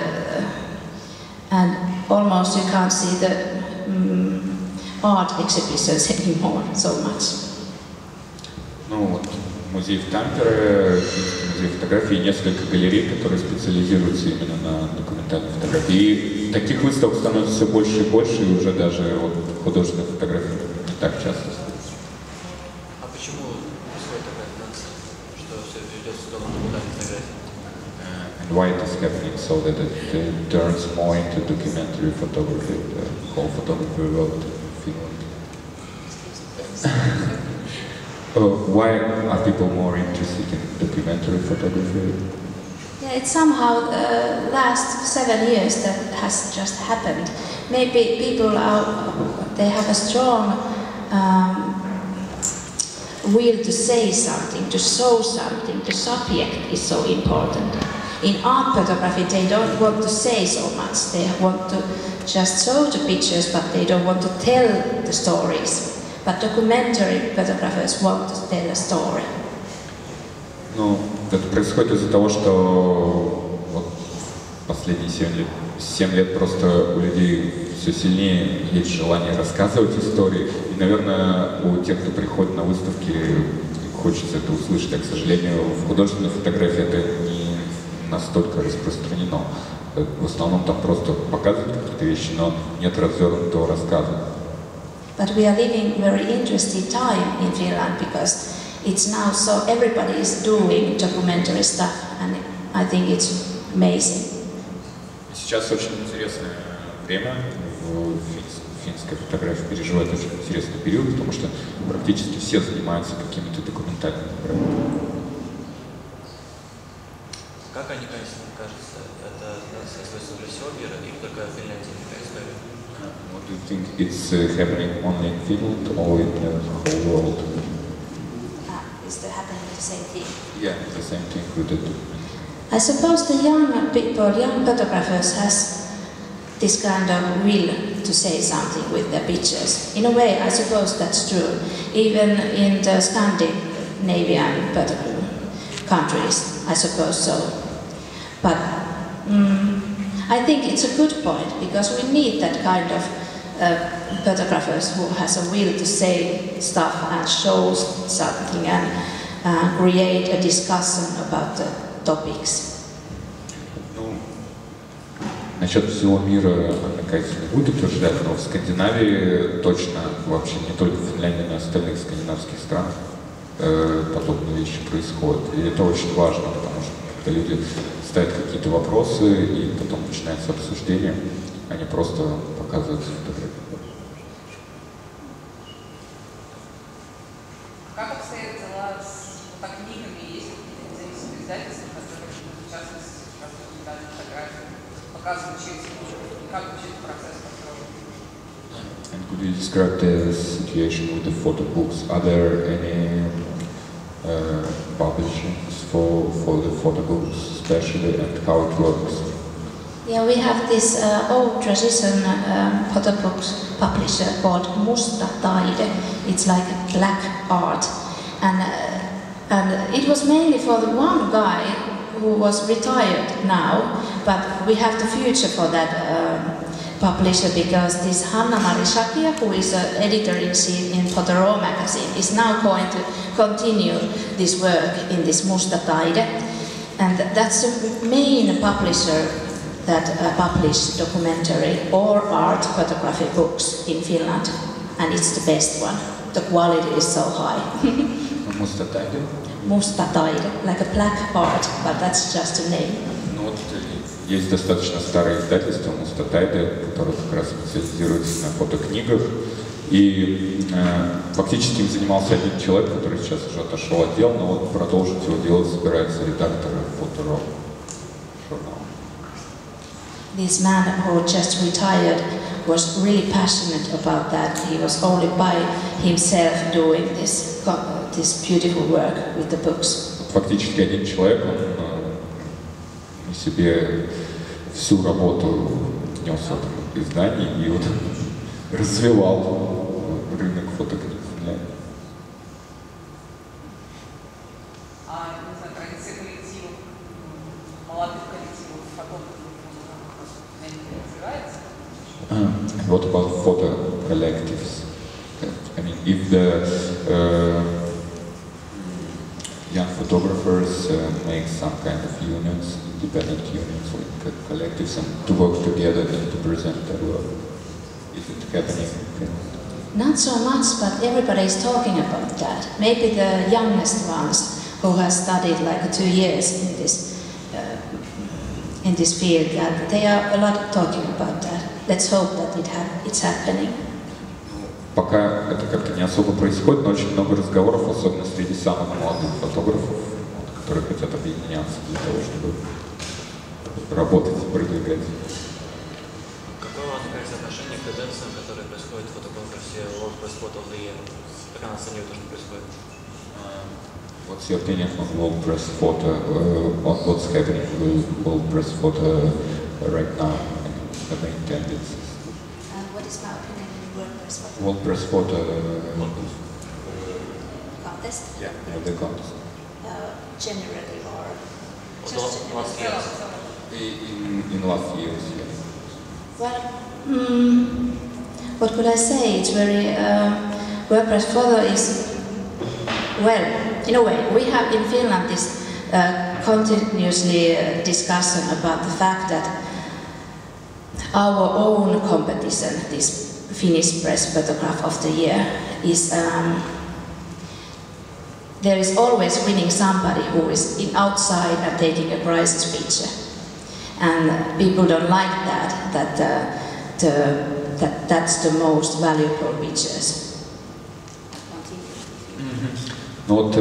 and almost you can't see the art exhibitions anymore so much. Ну вот, музей в Тампере, Финский музей фотографии, несколько галерей, которые специализируются именно на документальной фотографии. И таких выставок становится все больше и больше, и уже даже вот, художественная фотография не так часто. А почему происходит такая тенденция, что все это идет в сторону документальной фотографии? And why it is happening so that it turns more into documentary photography, the whole photography world in Finland? Why are people more interested in documentary photography? Yeah, it's somehow last 7 years that has just happened. Maybe people they have a strong will to say something, to show something. The subject is so important. In art photography, they don't want to say so much. They want to just show the pictures, but they don't want to tell the stories. But documentary photographers want to tell a story. Ну, это происходит из-за того, что вот последние 7 лет просто у людей все сильнее есть желание рассказывать истории. И, наверное, у тех, кто приходит на выставки, хочется это услышать. А, к сожалению, в художественной фотографии это не настолько распространено. В основном там просто показывают какие-то вещи, но нет развернутого рассказа. But we are living a very interesting time in Finland because it's now so everybody is doing documentary stuff, and I think it's amazing. Сейчас очень интересное время. Финская фотография переживает очень интересный период, потому что практически все занимаются какими-то документальными проектами. Как они, конечно, кажется, это свойство для всего мира или только в Финляндии такая история? What do you think it's happening only in Finland or in the whole world? Is that happening the same thing? Yeah, the same thing with it. I suppose the young people, young photographers has this kind of will to say something with their pictures. In a way, I suppose that's true. Even in the Scandinavian countries, I suppose so. But I think it's a good point because we need that kind of photographers who has a will to say stuff and show something and create a discussion about the topics. Ну, насчет всего мира, оказывается, не буду утверждать, но в Скандинавии точно, вообще не только в Финляндии, но и в остальных скандинавских странах подобные вещи происходят. И это очень важно, потому что когда люди ставят какие-то вопросы и потом начинается обсуждение, они просто показывают фотографии. Как обстоят дела с книгами? Есть какие-то независимые издательства, которые, в частности, документальную фотографию показывают через книгу? Как вообще этот процесс построен? And could you describe the situation with the photo books? Are there any publishings for the photo books, especially, and how it works? Yeah, we have this old tradition photo books publisher called Musta Taide. It's like black art, and it was mainly for the one guy who was retired now, but we have the future for that publisher because this Hanna-Mari Shakia, who is an editor-in-chief in Photoro magazine, is now going to continue this work in this Musta Taide, and that's the main publisher that publish documentary or art photography books in Finland, and it's the best one. The quality is so high. Musta Taide? Musta Taide, like a black art, but that's just a name. Ну вот есть достаточно старое издательство Musta Taide, которое как раз специализируется на фотокнигах. И фактически им занимался один человек, который сейчас уже отошел от дел, но вот продолжить его дело собирается редактор Photoro журнала. This man who just retired was really passionate about that. He was only by himself doing this beautiful work with the books. Фактически один человек, он вполне себе всю работу внес в это издание и вот развивал рынок фотокниг в Финляндии. А, не знаю, традиция коллективов, молодых коллективов фотографов, развивается? What about photo collectives? I mean, if the young photographers make some kind of unions, independent unions, like collectives, and to work together and to present their work, is it happening? Not so much, but everybody is talking about that. Maybe the youngest ones who have studied like 2 years in this field, that they are a lot talking about that. Let's hope that it's happening. Пока это как-то не особо происходит, но очень много разговоров, особенно среди самых молодых фотографов, которые хотят объединяться для того, чтобы работать и продвигать. Какое у вас, кажется, отношение к тенденциям, которые происходят в фотоконкурсе World Press Photo of the Year? Как она оценивает то, что происходит? What's your opinion on World Press Photo, on what's happening with World Press Photo right now, the main tendencies? And what is my opinion in World Press Photo? World Press Photo Contest? yeah, the contest. Generally or Вот just last generally? year. In last years, yeah. Well, what could I say? It's very World Press Photo is, well, in a way, we have in Finland this continuously discussion about the fact that our own competition, this Finnish Press Photograph of the Year, is there is always winning somebody who is outside and taking a prize picture, and people don't like that's the most valuable pictures. Ну вот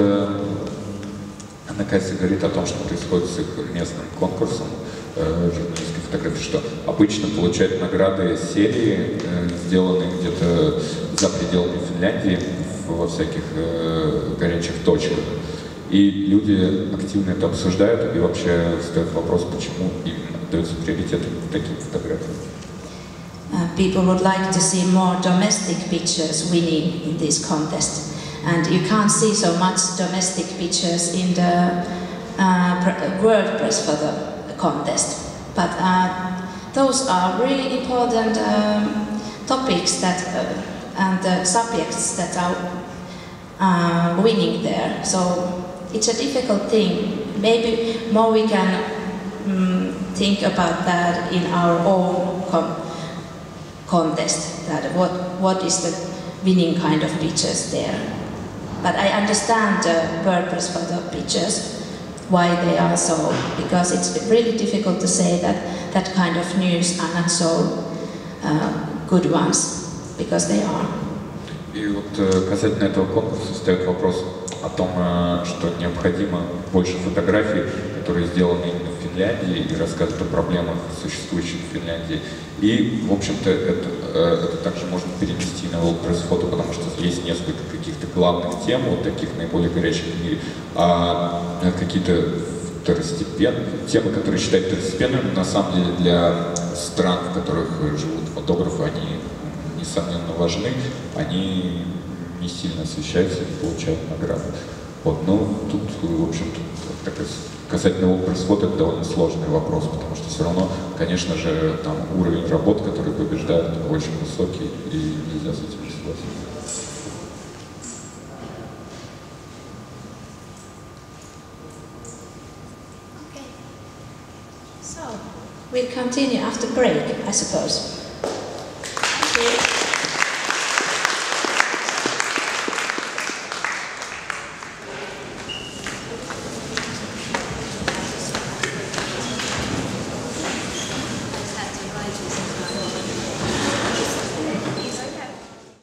Анна Кася говорит о том, что происходит с их местным конкурсом журналистской фотографии, что обычно получают награды серии, сделанные где-то за пределами Финляндии, во всяких горячих точках. И люди активно это обсуждают и вообще задают вопрос, почему им дается приоритет таким фотографиям. People would like to see more domestic pictures winning in this contest. And you can't see so much domestic pictures in the World Press Photo contest. But those are really important topics that and subjects that are winning there. So it's a difficult thing. Maybe more we can think about that in our own contest. That what is the winning kind of pictures there. But I understand the purpose for the pictures, why they are so, because it's really difficult to say that that kind of news are not so good ones, because they are. И вот касательно этого конкурса встает вопрос о том, что необходимо больше фотографий, которые сделаны именно в Финляндии и рассказывают о проблемах, существующих в Финляндии. И, в общем-то, это также можно перенести на World Press Photo, потому что есть несколько каких-то главных тем, вот таких наиболее горячих в мире, а какие-то второстепенные темы, которые считают второстепенными, на самом деле для стран, в которых живут фотографы, они несомненно важны, они не сильно освещаются и получают награды. Вот, но тут, в общем-то, касательно World Press Photo, это довольно сложный вопрос, потому что все равно, конечно же, там уровень работ, который побеждает, очень высокий, и нельзя с этим не согласиться. Okay. So we'll continue after break, I suppose.